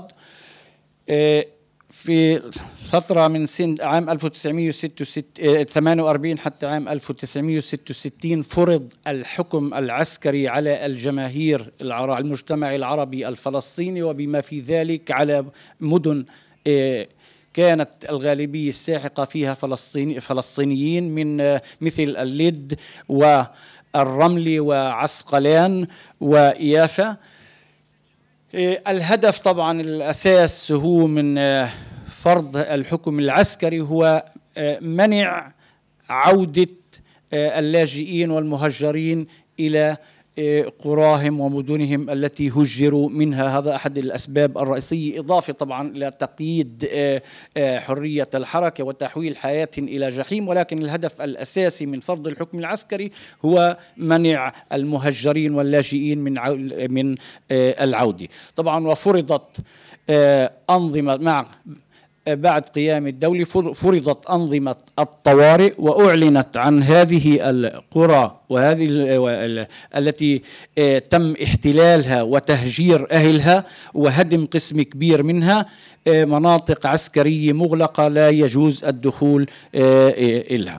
في فترة من سنة عام ألف وتسعمائة وثمانية وأربعين حتى عام ألف وتسعمائة وستة وستين فرض الحكم العسكري على الجماهير المجتمع العربي الفلسطيني، وبما في ذلك على مدن كانت الغالبية الساحقة فيها فلسطيني فلسطينيين، من مثل اللد والرملي وعسقلان ويافا. الهدف طبعا الأساس هو من فرض الحكم العسكري هو منع عودة اللاجئين والمهجرين إلى قراهم ومدنهم التي هجروا منها. هذا أحد الأسباب الرئيسية، إضافة طبعا إلى تقييد حرية الحركة وتحويل حياة إلى جحيم. ولكن الهدف الأساسي من فرض الحكم العسكري هو منع المهجرين واللاجئين من من العودة. طبعا وفرضت أنظمة مع بعد قيام الدولة فرضت أنظمة الطوارئ، وأعلنت عن هذه القرى وهذه التي تم احتلالها وتهجير أهلها وهدم قسم كبير منها مناطق عسكرية مغلقة لا يجوز الدخول إليها.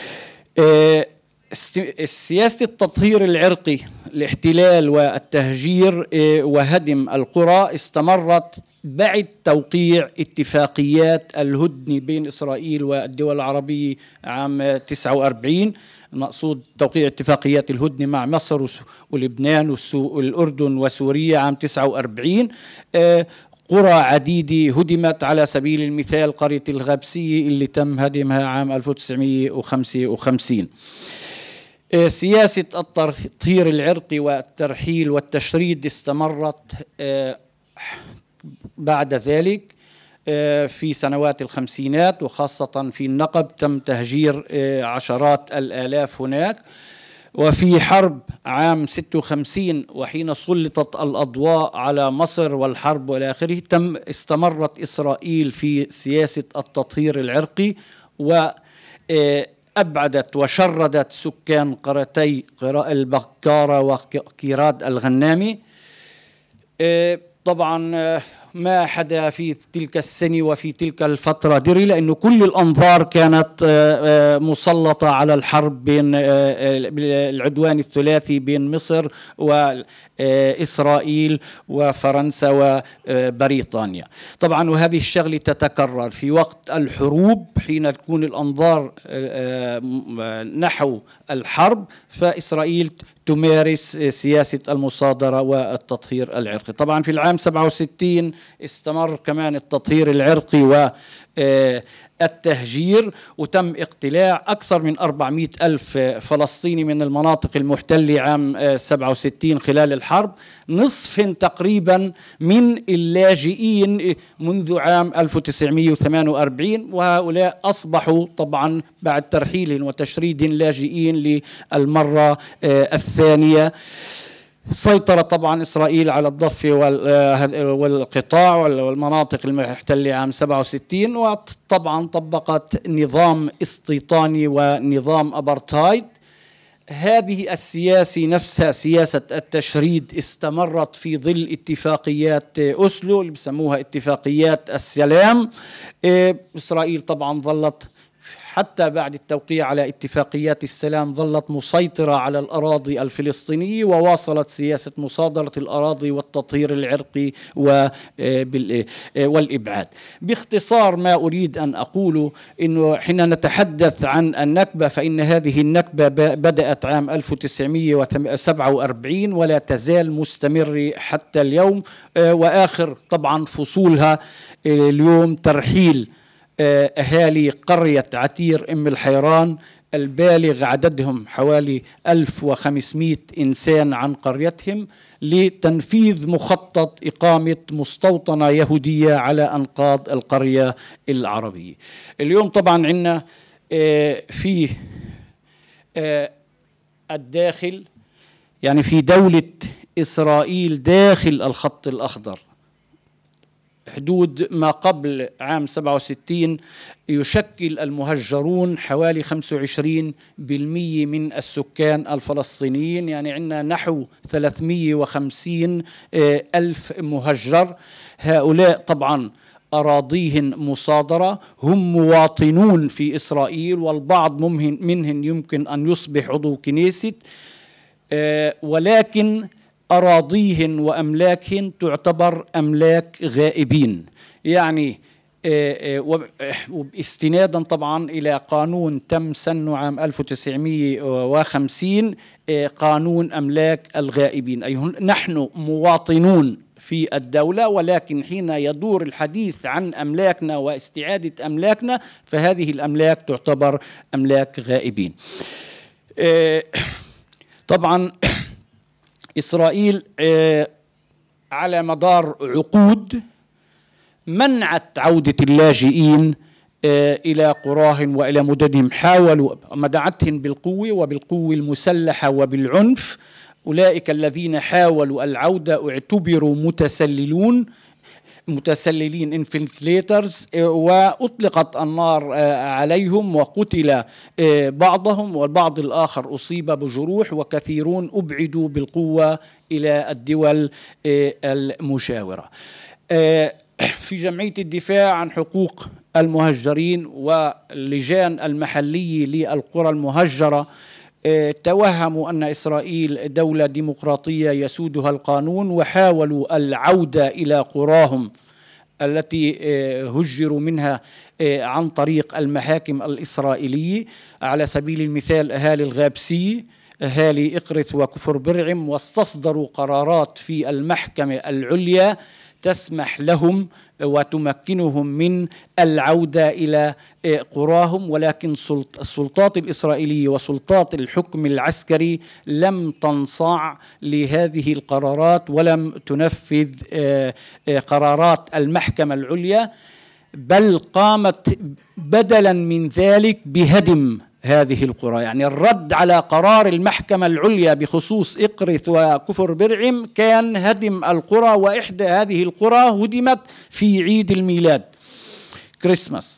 سياسة التطهير العرقي، الاحتلال والتهجير وهدم القرى استمرت بعد توقيع اتفاقيات الهدنة بين إسرائيل والدول العربية عام تسعة وأربعين. المقصود توقيع اتفاقيات الهدنة مع مصر ولبنان والأردن وسوريا عام تسعة وأربعين. قرى عديدة هدمت، على سبيل المثال قرية الغابسية اللي تم هدمها عام ألف وتسعمئة وخمسة وخمسين. سياسة التطهير العرقي والترحيل والتشريد استمرت بعد ذلك في سنوات الخمسينات، وخاصة في النقب تم تهجير عشرات الآلاف هناك. وفي حرب عام ستة وخمسين وحين سلطت الأضواء على مصر والحرب والى آخره، تم استمرت إسرائيل في سياسة التطهير العرقي وأبعدت وشردت سكان قريتي البكارة وكيراد الغنامي. طبعا ما حدا في تلك السنة وفي تلك الفترة دري، لأنه كل الأنظار كانت مسلطة على الحرب بين العدوان الثلاثي بين مصر وإسرائيل وفرنسا وبريطانيا. طبعا وهذه الشغلة تتكرر في وقت الحروب، حين تكون الأنظار نحو الحرب فإسرائيل تمارس سياسة المصادرة والتطهير العرقي. طبعا في العام سبعة وستين استمر كمان التطهير العرقي والتهجير، وتم اقتلاع أكثر من أربعمئة ألف فلسطيني من المناطق المحتلة عام سبعة وستين خلال الحرب، نصف تقريبا من اللاجئين منذ عام ألف وتسعمئة وثمانية وأربعين، وهؤلاء أصبحوا طبعا بعد ترحيل وتشريد لاجئين للمرة الثانية. سيطرت طبعا إسرائيل على الضفة والقطاع والمناطق المحتلة عام سبعة وستين، وطبعا طبقت نظام استيطاني ونظام أبرتايد. هذه السياسة نفسها سياسة التشريد استمرت في ظل اتفاقيات أوسلو اللي بسموها اتفاقيات السلام. إسرائيل طبعا ظلت حتى بعد التوقيع على اتفاقيات السلام ظلت مسيطرة على الأراضي الفلسطينية، وواصلت سياسة مصادرة الأراضي والتطهير العرقي والإبعاد. باختصار ما أريد أن أقوله إنه حين نتحدث عن النكبة فإن هذه النكبة بدأت عام ألف وتسعمئة وسبعة وأربعين ولا تزال مستمرة حتى اليوم، وآخر طبعا فصولها اليوم ترحيل أهالي قرية عتير أم الحيران البالغ عددهم حوالي ألف وخمسمئة إنسان عن قريتهم لتنفيذ مخطط إقامة مستوطنة يهودية على أنقاض القرية العربية. اليوم طبعا عندنا في الداخل، يعني في دولة إسرائيل داخل الخط الأخضر حدود ما قبل عام سبعة وستين يشكل المهجرون حوالي خمسة وعشرين بالمئة من السكان الفلسطينيين، يعني عندنا نحو ثلاثمئة وخمسين ألف مهجر. هؤلاء طبعا أراضيهم مصادرة، هم مواطنون في إسرائيل، والبعض منهم يمكن أن يصبح عضو كنيست، ولكن أراضيهن وأملاكهن تعتبر أملاك غائبين. يعني واستنادا طبعا إلى قانون تم سنه عام ألف وتسعمئة وخمسين، قانون أملاك الغائبين، أي نحن مواطنون في الدولة، ولكن حين يدور الحديث عن أملاكنا واستعادة أملاكنا فهذه الأملاك تعتبر أملاك غائبين. طبعا إسرائيل على مدار عقود منعت عودة اللاجئين إلى قراهم وإلى مدنهم، حاولوا منعتهم بالقوة وبالقوة المسلحة وبالعنف. أولئك الذين حاولوا العودة اعتبروا متسللون متسللين انفلتريترز، وأطلقت النار عليهم وقتل بعضهم والبعض الآخر أصيب بجروح، وكثيرون أبعدوا بالقوة إلى الدول المجاورة. في جمعية الدفاع عن حقوق المهجرين واللجان المحلية للقرى المهجرة توهموا أن إسرائيل دولة ديمقراطية يسودها القانون، وحاولوا العودة إلى قراهم التي هجروا منها عن طريق المحاكم الإسرائيلية، على سبيل المثال أهالي الغابسية، أهالي إقرث وكفر برعم، واستصدروا قرارات في المحكمة العليا تسمح لهم وتمكنهم من العودة إلى قراهم، ولكن السلطات الإسرائيلية وسلطات الحكم العسكري لم تنصاع لهذه القرارات ولم تنفذ قرارات المحكمة العليا، بل قامت بدلا من ذلك بهدم هذه القرى. يعني الرد على قرار المحكمة العليا بخصوص إقرث وكفر برعم كان هدم القرى، وإحدى هذه القرى هدمت في عيد الميلاد كريسماس.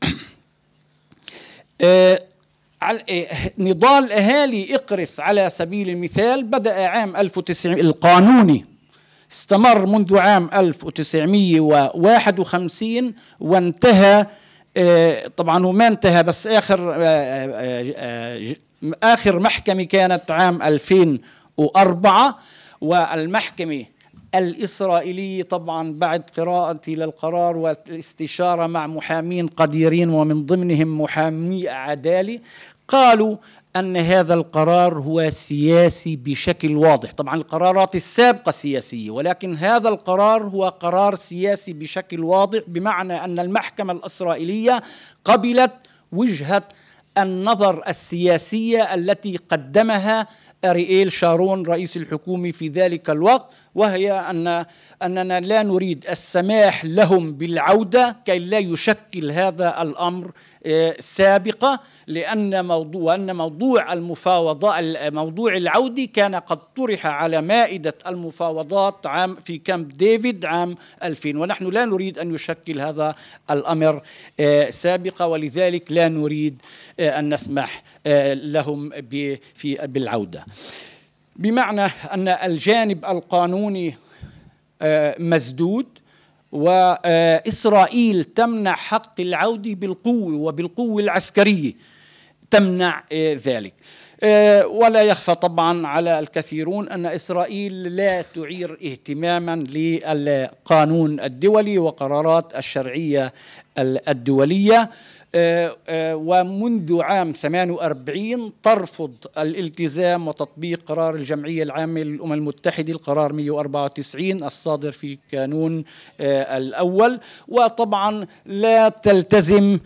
نضال أهالي إقرث على سبيل المثال بدأ عام ألف وتسعمائة القانوني، استمر منذ عام ألف وتسعمائة وواحد وخمسين وانتهى. طبعا هو ما انتهى، بس آخر آخر محكمة كانت عام ألفين وأربعة، والمحكمة الإسرائيلية طبعا بعد قراءتي للقرار والاستشارة مع محامين قديرين ومن ضمنهم محامي عدالة، قالوا أن هذا القرار هو سياسي بشكل واضح. طبعا القرارات السابقة سياسية، ولكن هذا القرار هو قرار سياسي بشكل واضح، بمعنى أن المحكمة الإسرائيلية قبلت وجهة النظر السياسية التي قدمها أرييل شارون رئيس الحكومة في ذلك الوقت، وهي أن أننا لا نريد السماح لهم بالعودة كي لا يشكل هذا الأمر سابقة، لأن موضوع أن موضوع المفاوضات موضوع العودة كان قد طرح على مائدة المفاوضات عام في كامب ديفيد عام ألفين، ونحن لا نريد أن يشكل هذا الأمر سابقة، ولذلك لا نريد أن نسمح لهم في بالعودة. بمعنى أن الجانب القانوني مسدود، وإسرائيل تمنع حق العودة بالقوة وبالقوة العسكرية تمنع ذلك. ولا يخفى طبعا على الكثيرون أن إسرائيل لا تعير اهتماما للقانون الدولي وقرارات الشرعية الدولية، ومنذ عام ثمانية وأربعين ترفض الالتزام وتطبيق قرار الجمعية العامة للأمم المتحدة القرار مئة وأربعة وتسعين الصادر في كانون الأول، وطبعا لا تلتزم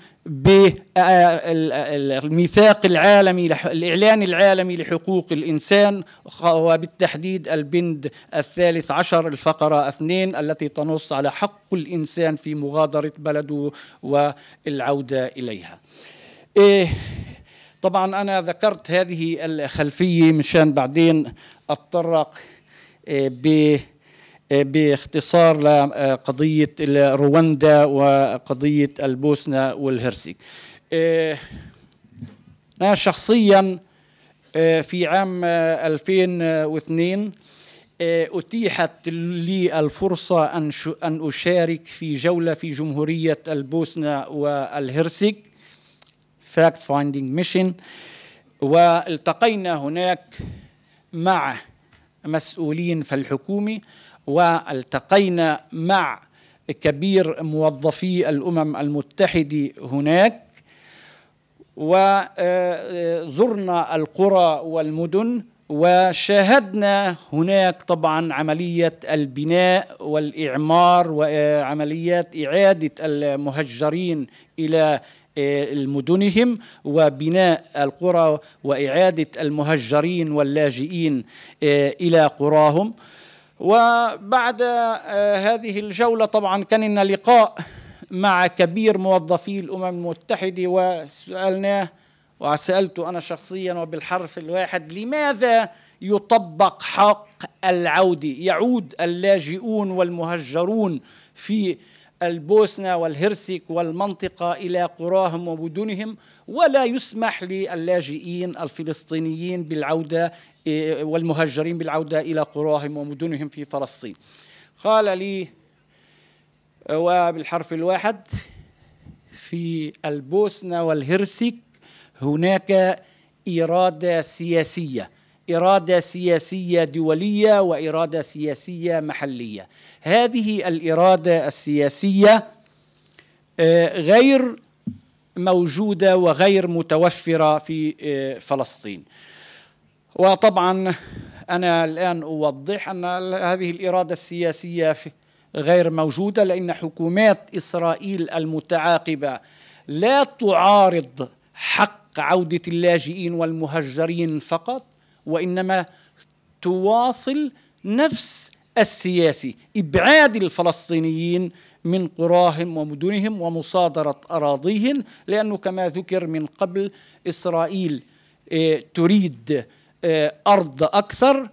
بالميثاق العالمي الإعلان العالمي لحقوق الإنسان، وبالتحديد البند الثالث عشر الفقرة اثنين التي تنص على حق الإنسان في مغادرة بلده والعودة إليها. إيه طبعا أنا ذكرت هذه الخلفية مشان بعدين أتطرق إيه ب باختصار لقضية رواندا وقضية البوسنة والهرسك. أنا شخصيا في عام ألفين واثنين أتيحت لي الفرصة أن أشارك في جولة في جمهورية البوسنة والهرسك fact finding mission، والتقينا هناك مع مسؤولين في الحكومة، والتقينا مع كبير موظفي الأمم المتحدة هناك، وزرنا القرى والمدن وشاهدنا هناك طبعا عملية البناء والإعمار وعمليات إعادة المهجرين إلى مدنهم وبناء القرى وإعادة المهجرين واللاجئين إلى قراهم. وبعد هذه الجولة طبعا كان لنا لقاء مع كبير موظفي الأمم المتحدة، وسألناه وسألته أنا شخصيا وبالحرف الواحد لماذا يطبق حق العودة، يعود اللاجئون والمهجرون في البوسنة والهرسك والمنطقة إلى قراهم ومدنهم، ولا يسمح للاجئين الفلسطينيين بالعودة والمهجرين بالعودة إلى قراهم ومدنهم في فلسطين. قال لي وبالحرف الواحد في البوسنة والهرسك هناك إرادة سياسية، إرادة سياسية دولية وإرادة سياسية محلية. هذه الإرادة السياسية غير موجودة وغير متوفرة في فلسطين. وطبعا أنا الآن أوضح أن هذه الإرادة السياسية غير موجودة لأن حكومات إسرائيل المتعاقبة لا تعارض حق عودة اللاجئين والمهجرين فقط، وإنما تواصل نفس السياسي إبعاد الفلسطينيين من قراهم ومدنهم ومصادرة أراضيهم، لأنه كما ذكر من قبل إسرائيل تريد أرض أكثر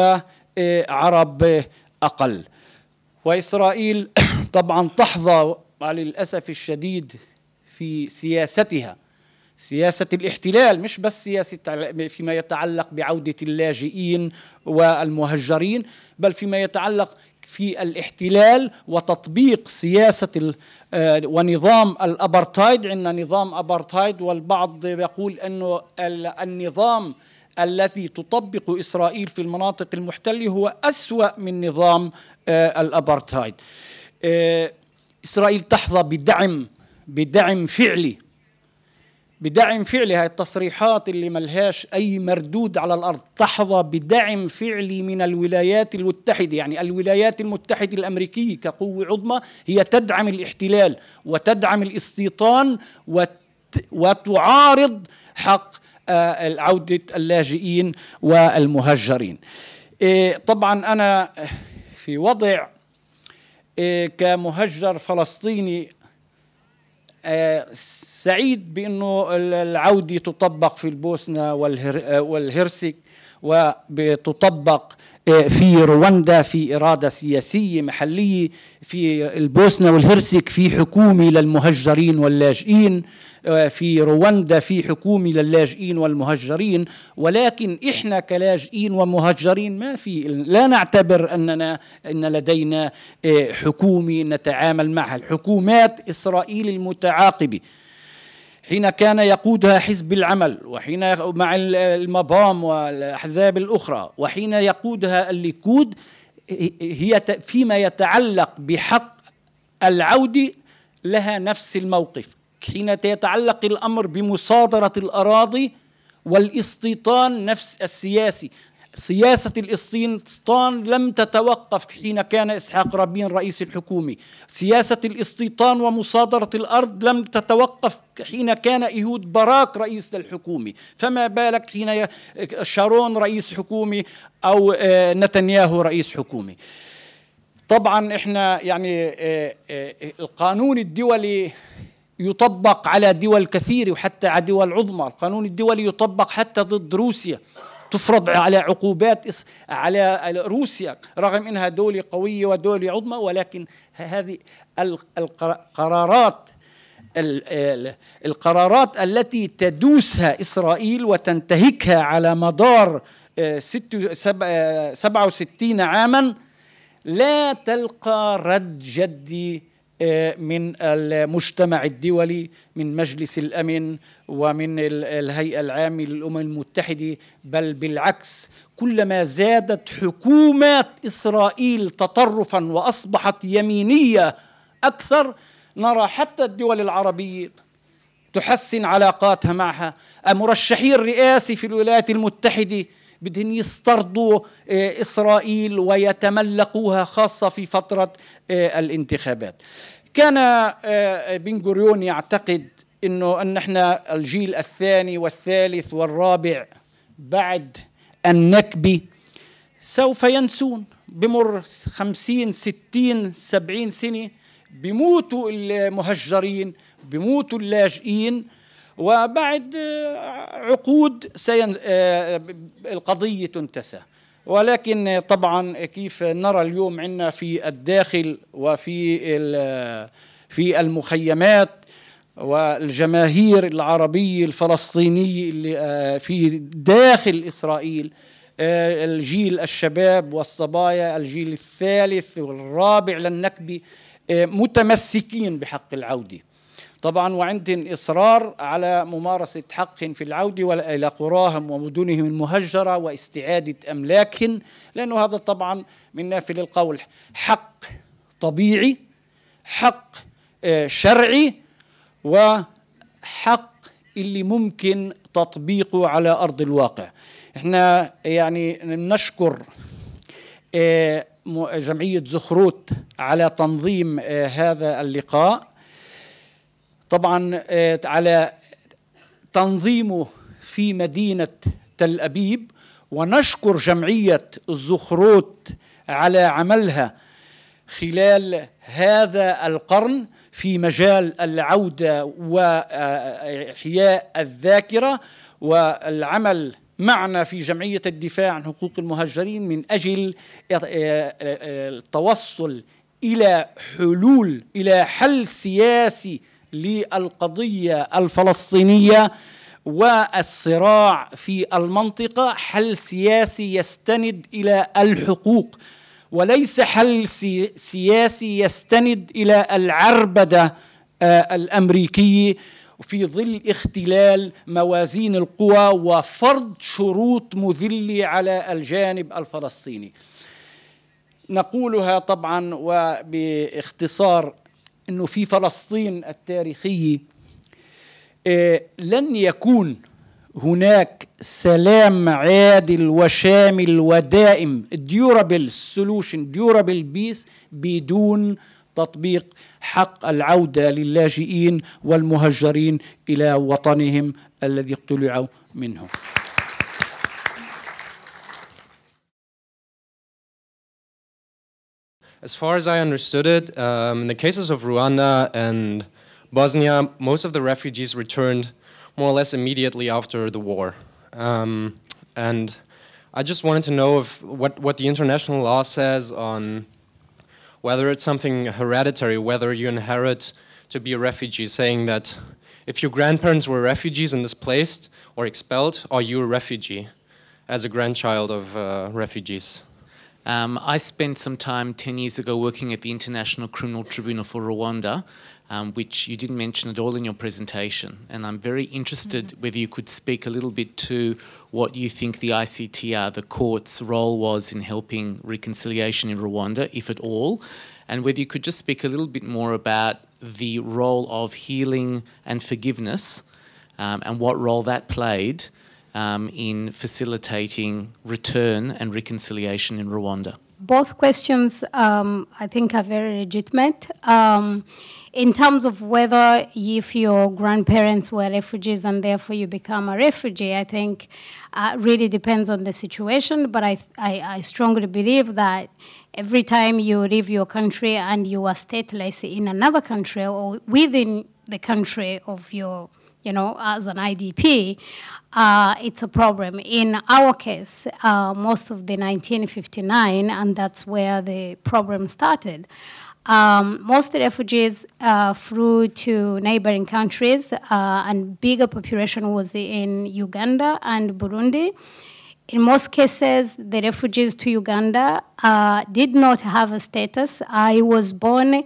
وعرب أقل. وإسرائيل طبعا تحظى للأسف الشديد في سياستها سياسة الاحتلال، مش بس سياسة فيما يتعلق بعودة اللاجئين والمهجرين، بل فيما يتعلق في الاحتلال وتطبيق سياسة ونظام الأبرتايد. عندنا نظام أبرتايد، والبعض يقول أنه النظام الذي تطبق إسرائيل في المناطق المحتلة هو أسوأ من نظام الأبرتايد. إسرائيل تحظى بدعم بدعم فعلي بدعم فعلي هاي التصريحات اللي ملهاش أي مردود على الأرض، تحظى بدعم فعلي من الولايات المتحدة. يعني الولايات المتحدة الأمريكية كقوة عظمى هي تدعم الاحتلال وتدعم الاستيطان وتعارض حق عودة اللاجئين والمهجرين. طبعا أنا في وضع كمهجر فلسطيني سعيد بأنه العودة تطبق في البوسنة والهرسك وبتطبق في رواندا في إرادة سياسية محلية، في البوسنة والهرسك في حكومة للمهجرين واللاجئين، في رواندا في حكومة للاجئين والمهجرين. ولكن إحنا كلاجئين ومهجرين ما في لا نعتبر أننا أن لدينا حكومة نتعامل معها. الحكومات إسرائيل المتعاقبة حين كان يقودها حزب العمل، وحين مع المبام والأحزاب الأخرى، وحين يقودها الليكود، هي فيما يتعلق بحق العودة لها نفس الموقف. حين يتعلق الأمر بمصادرة الأراضي والاستيطان نفس السياسي. سياسة الاستيطان لم تتوقف حين كان إسحاق رابين رئيس الحكومة، سياسة الاستيطان ومصادرة الأرض لم تتوقف حين كان إيهود باراك رئيس الحكومة، فما بالك حين شارون رئيس حكومة أو نتنياهو رئيس حكومة. طبعا إحنا يعني القانون الدولي يطبق على دول كثيرة وحتى على دول عظمى. القانون الدولي يطبق حتى ضد روسيا، تفرض على عقوبات على روسيا رغم أنها دولة قوية ودولة عظمى، ولكن هذه القرارات القرارات التي تدوسها إسرائيل وتنتهكها على مدار سبعة وستين عاما لا تلقى رد جدي من المجتمع الدولي، من مجلس الأمن ومن الهيئة العامة للأمم المتحدة، بل بالعكس كلما زادت حكومات إسرائيل تطرفا وأصبحت يمينية أكثر نرى حتى الدول العربية تحسن علاقاتها معها. مرشحي الرئاسي في الولايات المتحدة بدهم يسترضوا إسرائيل ويتملقوها خاصة في فترة الانتخابات. كان بن غوريون يعتقد إنه أن احنا الجيل الثاني والثالث والرابع بعد النكبة سوف ينسون، بمر خمسين ستين سبعين سنة بيموتوا المهجرين، بيموتوا اللاجئين، وبعد عقود سين القضية تنتسى. ولكن طبعا كيف نرى اليوم عندنا في الداخل وفي في المخيمات والجماهير العربية الفلسطينية اللي في داخل إسرائيل، الجيل الشباب والصبايا، الجيل الثالث والرابع للنكبة متمسكين بحق العودة طبعا، وعندهم إصرار على ممارسة حقهم في العودة إلى قراهم ومدنهم المهجرة واستعادة أملاكهم، لأنه هذا طبعا من نافل القول حق طبيعي، حق شرعي، وحق اللي ممكن تطبيقه على أرض الواقع. احنا يعني نشكر جمعية زخروت على تنظيم هذا اللقاء، طبعا على تنظيمه في مدينة تل أبيب، ونشكر جمعية الزخروت على عملها خلال هذا القرن في مجال العودة وإحياء الذاكرة، والعمل معنا في جمعية الدفاع عن حقوق المهجرين من أجل التوصل إلى حلول، إلى حل سياسي للقضية الفلسطينية والصراع في المنطقة، حل سياسي يستند إلى الحقوق وليس حل سياسي يستند إلى العربدة الأمريكية في ظل اختلال موازين القوى وفرض شروط مذلة على الجانب الفلسطيني. نقولها طبعا وباختصار أنه في فلسطين التاريخية لن يكون هناك سلام عادل وشامل ودائم durable solution durable peace بدون تطبيق حق العودة للاجئين والمهجرين إلى وطنهم الذي اقتلعوا منه. As far as I understood it, um, in the cases of Rwanda and Bosnia, most of the refugees returned more or less immediately after the war. Um, and I just wanted to know if what, what the international law says on whether it's something hereditary, whether you inherit to be a refugee, saying that if your grandparents were refugees and displaced or expelled, are you a refugee as a grandchild of uh, refugees? Um, I spent some time ten years ago working at the International Criminal Tribunal for Rwanda, um, which you didn't mention at all in your presentation. And I'm very interested mm-hmm. whether you could speak a little bit to what you think the I C T R, the court's role was in helping reconciliation in Rwanda, if at all, and whether you could just speak a little bit more about the role of healing and forgiveness um, and what role that played Um, in facilitating return and reconciliation in Rwanda? Both questions, um, I think, are very legitimate. Um, in terms of whether if your grandparents were refugees and therefore you become a refugee, I think uh, really depends on the situation. But I, I, I strongly believe that every time you leave your country and you are stateless in another country or within the country of your, you know, as an I D P, uh, it's a problem. In our case, uh, most of the nineteen fifty-nine, and that's where the problem started. Um, most refugees uh, flew to neighboring countries, uh, and bigger population was in Uganda and Burundi. In most cases, the refugees to Uganda uh, did not have a status. I was born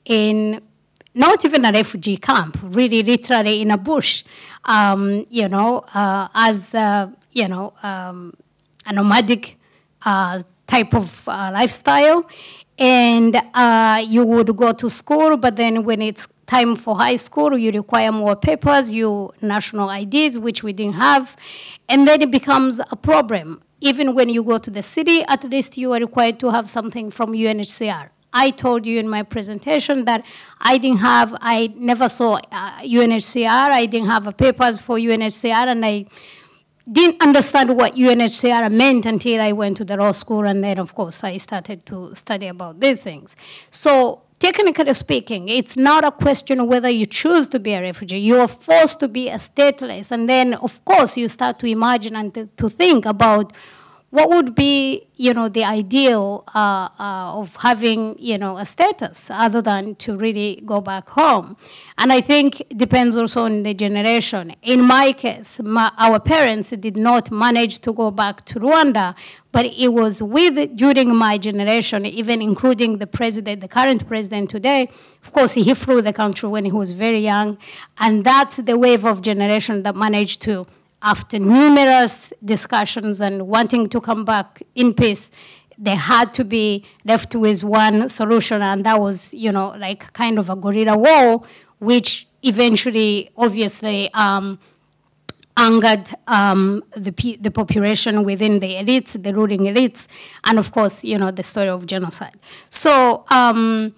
in not even a refugee camp, really literally in a bush, um, you know, uh, as, uh, you know, um, a nomadic uh, type of uh, lifestyle. And uh, you would go to school, but then when it's time for high school, you require more papers, your national I Ds, which we didn't have. And then it becomes a problem. Even when you go to the city, at least you are required to have something from U N H C R. I told you in my presentation that I didn't have, I never saw uh, U N H C R, I didn't have a papers for U N H C R, and I didn't understand what U N H C R meant until I went to the law school, and then, of course, I started to study about these things. So, technically speaking, it's not a question of whether you choose to be a refugee. You are forced to be a stateless, and then, of course, you start to imagine and to, to think about what would be, you know, the ideal uh, uh, of having, you know, a status other than to really go back home. And I think it depends also on the generation. In my case, my, our parents did not manage to go back to Rwanda, but it was with, during my generation, even including the president, the current president today. Of course, he flew the country when he was very young, and that's the wave of generation that managed to, after numerous discussions and wanting to come back in peace, they had to be left with one solution, and that was, you know, like kind of a guerrilla war, which eventually, obviously, um, angered um, the, the population within the elites, the ruling elites, and of course, you know, the story of genocide. So um,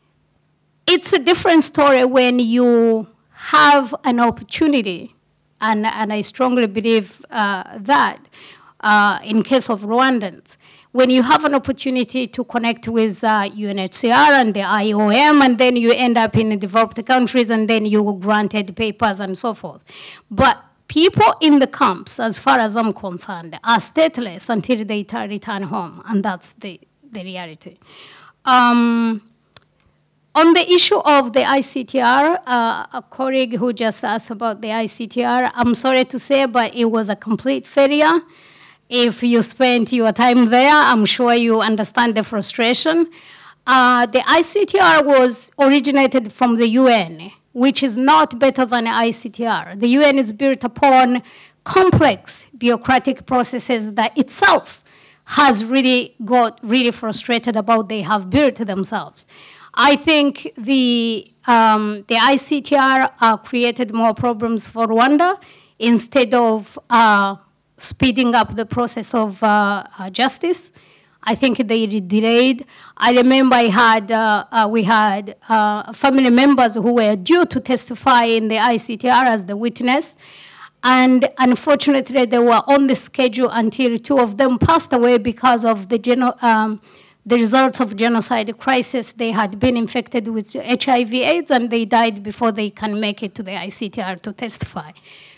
it's a different story when you have an opportunity. And, and I strongly believe uh, that uh, in case of Rwandans, when you have an opportunity to connect with uh, U N H C R and the I O M, and then you end up in the developed countries, and then you granted papers and so forth. But people in the camps, as far as I'm concerned, are stateless until they return home, and that's the, the reality. Um, On the issue of the I C T R, uh, a colleague who just asked about the I C T R, I'm sorry to say, but it was a complete failure. If you spent your time there, I'm sure you understand the frustration. Uh, the I C T R was originated from the U N, which is not better than I C T R. The U N is built upon complex bureaucratic processes that itself has really got really frustrated about they have built themselves. I think the, um, the I C T R uh, created more problems for Rwanda instead of uh, speeding up the process of uh, uh, justice. I think they delayed. I remember I had, uh, uh, we had uh, family members who were due to testify in the I C T R as the witness. And unfortunately, they were on the schedule until two of them passed away because of the general, um, the results of genocide crisis. They had been infected with H I V AIDS, and they died before they can make it to the I C T R to testify.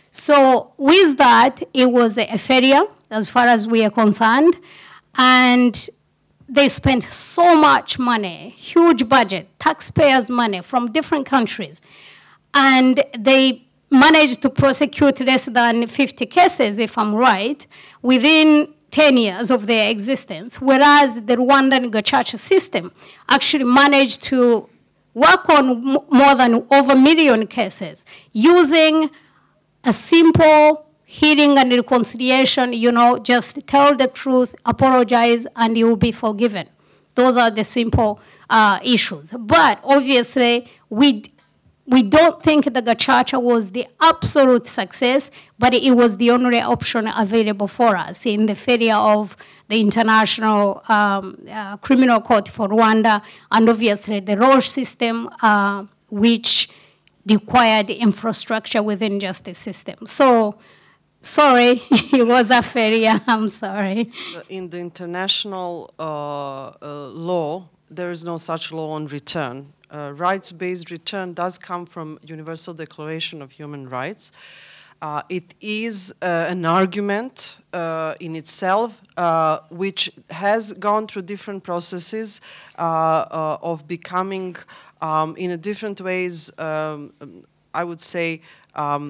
So with that, it was a failure as far as we are concerned. And they spent so much money, huge budget, taxpayers' money from different countries. And they managed to prosecute less than fifty cases, if I'm right, within ten years of their existence, whereas the Rwandan Gacaca system actually managed to work on more than over a million cases using a simple healing and reconciliation, you know, just tell the truth, apologize, and you will be forgiven. Those are the simple uh, issues. But obviously, we We don't think the Gacaca was the absolute success, but it was the only option available for us in the failure of the International um, uh, Criminal Court for Rwanda, and obviously the Roche system, uh, which required infrastructure within justice system. So, sorry, it was a failure, I'm sorry. In the international uh, uh, law, there is no such law on return. Uh, rights-based return does come from Universal Declaration of Human Rights. Uh, it is uh, an argument uh, in itself, uh, which has gone through different processes uh, uh, of becoming, um, in a different ways, um, I would say, um,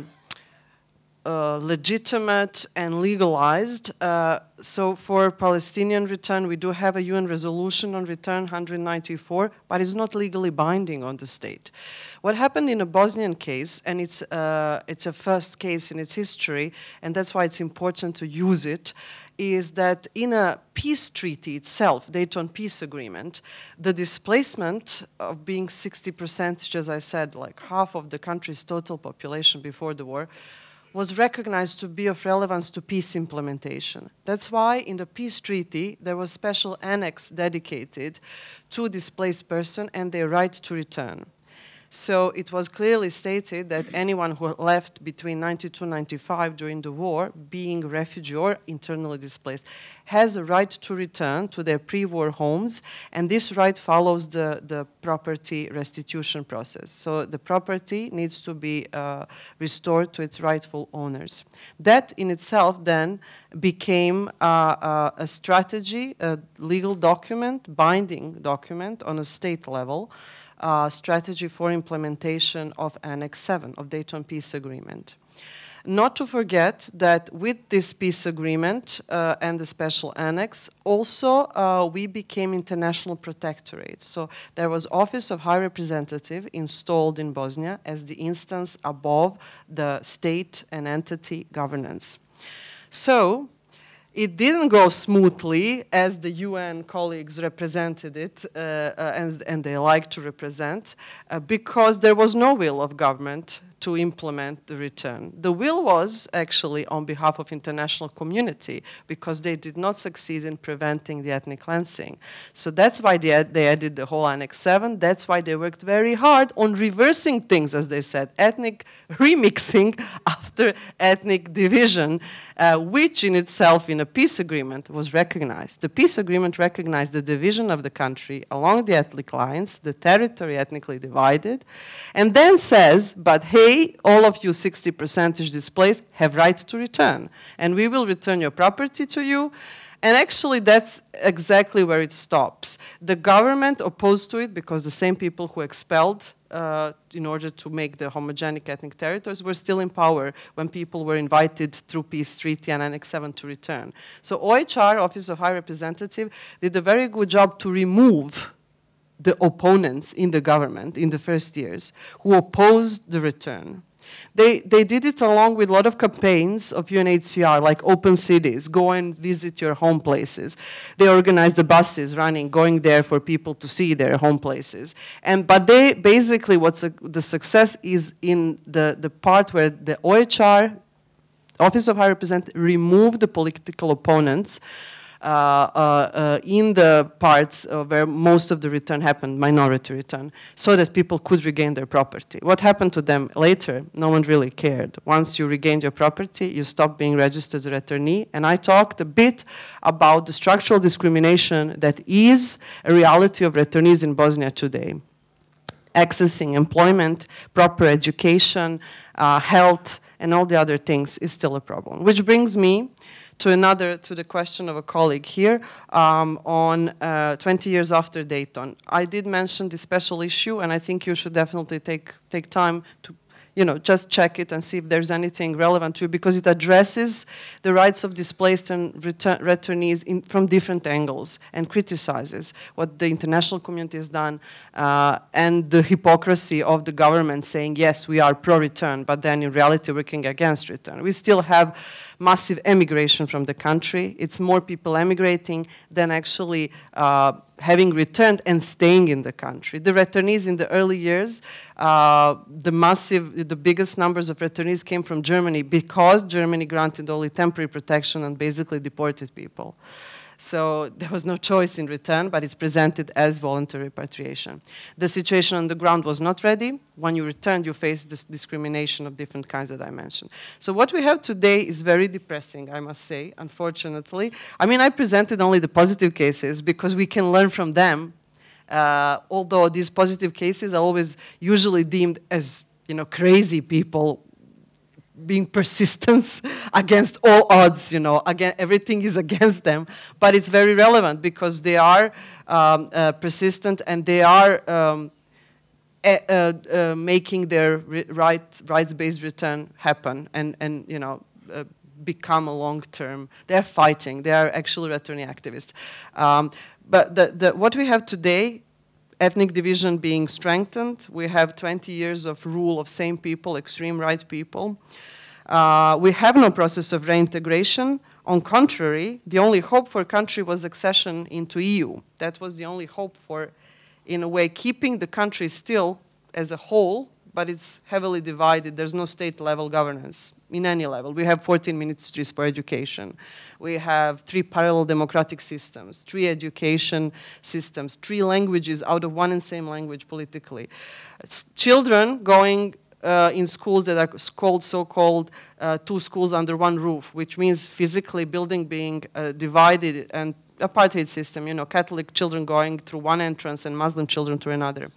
Uh, legitimate and legalized. Uh, so for Palestinian return, we do have a U N resolution on return one hundred ninety-four, but it's not legally binding on the state. What happened in a Bosnian case, and it's, uh, it's a first case in its history, and that's why it's important to use it, is that in a peace treaty itself, Dayton Peace Agreement, the displacement of being sixty percent, as I said, like half of the country's total population before the war, was recognized to be of relevance to peace implementation. That's why in the peace treaty there was special annex dedicated to displaced person and their right to return. So it was clearly stated that anyone who left between ninety-two and ninety-five during the war, being a refugee or internally displaced, has a right to return to their pre-war homes, and this right follows the, the property restitution process. So the property needs to be uh, restored to its rightful owners. That in itself then became uh, uh, a strategy, a legal document, binding document on a state level, Uh, strategy for implementation of Annex seven of Dayton Peace Agreement. Not to forget that with this peace agreement uh, and the special annex, also uh, we became international protectorate. So there was Office of High Representative installed in Bosnia as the instance above the state and entity governance. So it didn't go smoothly as the U N colleagues represented it, uh, uh, and, and they like to represent, uh, because there was no will of government to implement the return. The will was actually on behalf of international community, because they did not succeed in preventing the ethnic cleansing. So that's why they, ad they added the whole Annex seven. That's why they worked very hard on reversing things, as they said, ethnic remixing after ethnic division, uh, which in itself in a peace agreement was recognized. The peace agreement recognized the division of the country along the ethnic lines, the territory ethnically divided, and then says, but hey, all of you sixty percent displaced have right to return, and we will return your property to you. And actually, that's exactly where it stops. The government opposed to it because the same people who expelled uh, in order to make the homogenic ethnic territories were still in power when people were invited through peace treaty and Annex seven to return. So O H R, Office of High Representative, did a very good job to remove the opponents in the government in the first years who opposed the return. They, they did it along with a lot of campaigns of U N H C R, like Open Cities, go and visit your home places. They organized the buses running, going there for people to see their home places. And, but they, basically what's a, the success is in the, the part where the O H R, Office of High Representative, removed the political opponents Uh, uh, uh, in the parts uh, where most of the return happened, minority return, so that people could regain their property. What happened to them later, no one really cared. Once you regained your property, you stopped being registered as a returnee, and I talked a bit about the structural discrimination that is a reality of returnees in Bosnia today. Accessing employment, proper education, uh, health, and all the other things is still a problem. Which brings me to another, to the question of a colleague here um, on uh, twenty years after Dayton. I did mention the special issue, and I think you should definitely take, take time to, you know, just check it and see if there's anything relevant to you, because it addresses the rights of displaced and return, returnees in, from different angles and criticizes what the international community has done uh, and the hypocrisy of the government saying, yes, we are pro-return, but then in reality working against return. We still have massive emigration from the country. It's more people emigrating than actually uh, having returned and staying in the country. The returnees in the early years, uh, the massive, the biggest numbers of returnees came from Germany because Germany granted only temporary protection and basically deported people. So there was no choice in return, but it's presented as voluntary repatriation. The situation on the ground was not ready. When you returned, you faced this discrimination of different kinds that I mentioned. So what we have today is very depressing, I must say, unfortunately. I mean, I presented only the positive cases because we can learn from them, uh, although these positive cases are always usually deemed as, you know, crazy people being persistent against all odds, you know, again, everything is against them. But it's very relevant because they are um, uh, persistent and they are um, uh, uh, making their right, rights-based return happen and, and you know, uh, become a long-term. They're fighting. They are actually returnee activists. Um, but the, the, what we have today, ethnic division being strengthened. We have twenty years of rule of same people, extreme right people. Uh, we have no process of reintegration. On contrary, the only hope for a country was accession into E U. That was the only hope for, in a way, keeping the country still as a whole, but it's heavily divided. There's no state-level governance in any level. We have fourteen ministries for education. We have three parallel democratic systems, three education systems, three languages out of one and same language politically. S- children going uh, in schools that are called so-called uh, two schools under one roof, which means physically building being uh, divided, and apartheid system, you know, Catholic children going through one entrance and Muslim children through another.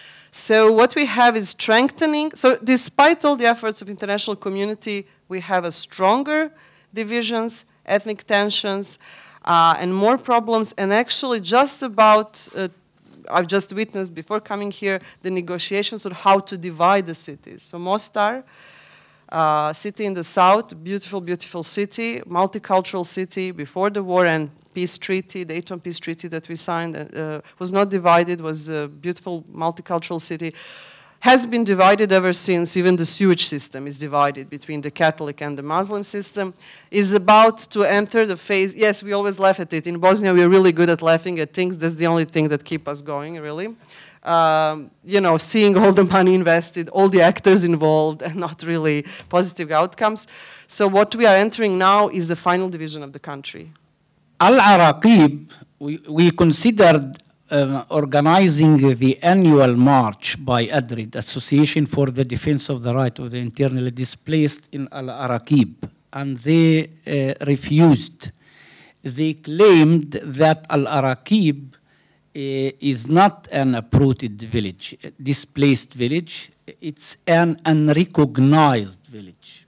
So what we have is strengthening. So despite all the efforts of international community, we have a stronger divisions, ethnic tensions, uh, and more problems. And actually just about, uh, I've just witnessed before coming here, the negotiations on how to divide the cities. So Mostar, uh, city in the south, beautiful, beautiful city, multicultural city before the war, and peace treaty, the Dayton peace treaty that we signed, uh, was not divided, was a beautiful multicultural city, has been divided ever since. Even the sewage system is divided between the Catholic and the Muslim system, is about to enter the phase. Yes, we always laugh at it. In Bosnia, we're really good at laughing at things. That's the only thing that keeps us going, really. Um, you know, seeing all the money invested, all the actors involved, and not really positive outcomes. So what we are entering now is the final division of the country. Al-Araqib, we, we considered uh, organizing the annual march by ADRID, Association for the Defense of the Right of the Internally Displaced, in Al-Araqib, and they uh, refused. They claimed that Al-Araqib uh, is not an uprooted village, displaced village, it's an unrecognized village.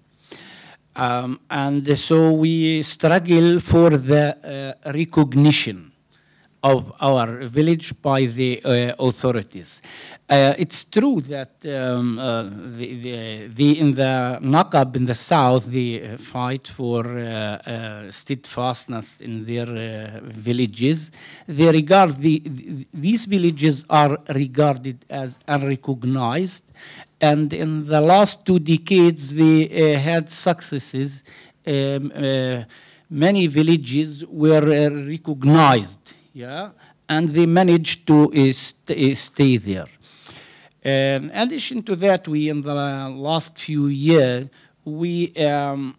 Um, and so we struggle for the uh, recognition of our village by the uh, authorities. Uh, it's true that um, uh, the, the, the, in the Naqab in the south, they uh, fight for uh, uh, steadfastness in their uh, villages. They regard the, the, these villages are regarded as unrecognized. And in the last two decades, they uh, had successes. Um, uh, many villages were uh, recognized, yeah, and they managed to uh, st uh, stay there. In addition to that, we, in the last few years, we um,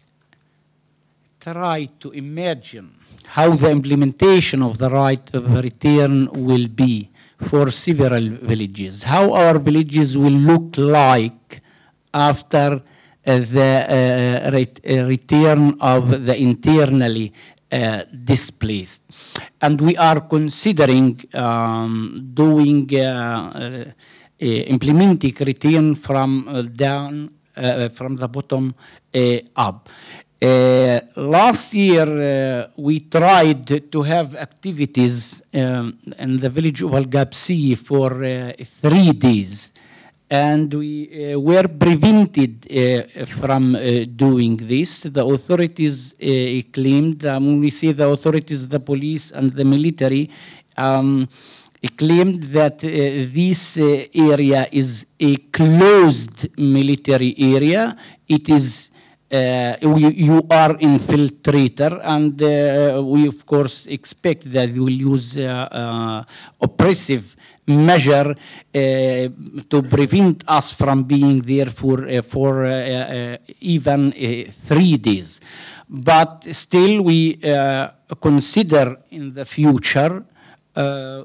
tried to imagine how the implementation of the right of return will be for several villages, how our villages will look like after uh, the uh, ret uh, return of the internally uh, displaced. And we are considering um, doing, uh, uh, uh, implementing return from uh, down, uh, from the bottom uh, up. Uh, last year, uh, we tried to have activities um, in the village of Al-Gabsi for uh, three days, and we uh, were prevented uh, from uh, doing this. The authorities uh, claimed, um, when we say the authorities, the police and the military, um, claimed that uh, this uh, area is a closed military area. It is Uh, we, you are infiltrator, and uh, we of course expect that you will use uh, uh, oppressive measure uh, to prevent us from being there for, uh, for uh, uh, even uh, three days. But still we uh, consider in the future uh, uh,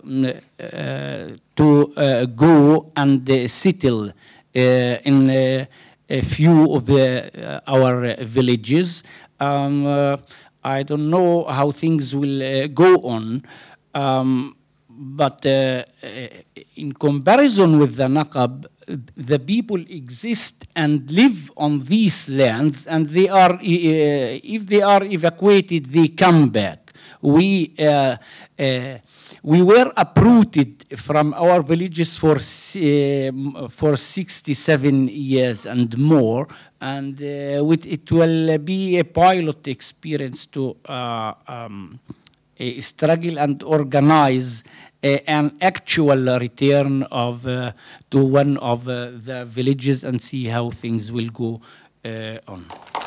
to uh, go and uh, settle uh, in uh, a few of the, uh, our uh, villages. Um, uh, I don't know how things will uh, go on, um, but uh, in comparison with the Naqab, the people exist and live on these lands, and they are, uh, if they are evacuated, they come back. We uh, uh, we were uprooted from our villages for uh, for sixty-seven years and more, and uh, with, it will be a pilot experience to uh, um, uh, struggle and organize uh, an actual return of uh, to one of uh, the villages and see how things will go uh, on.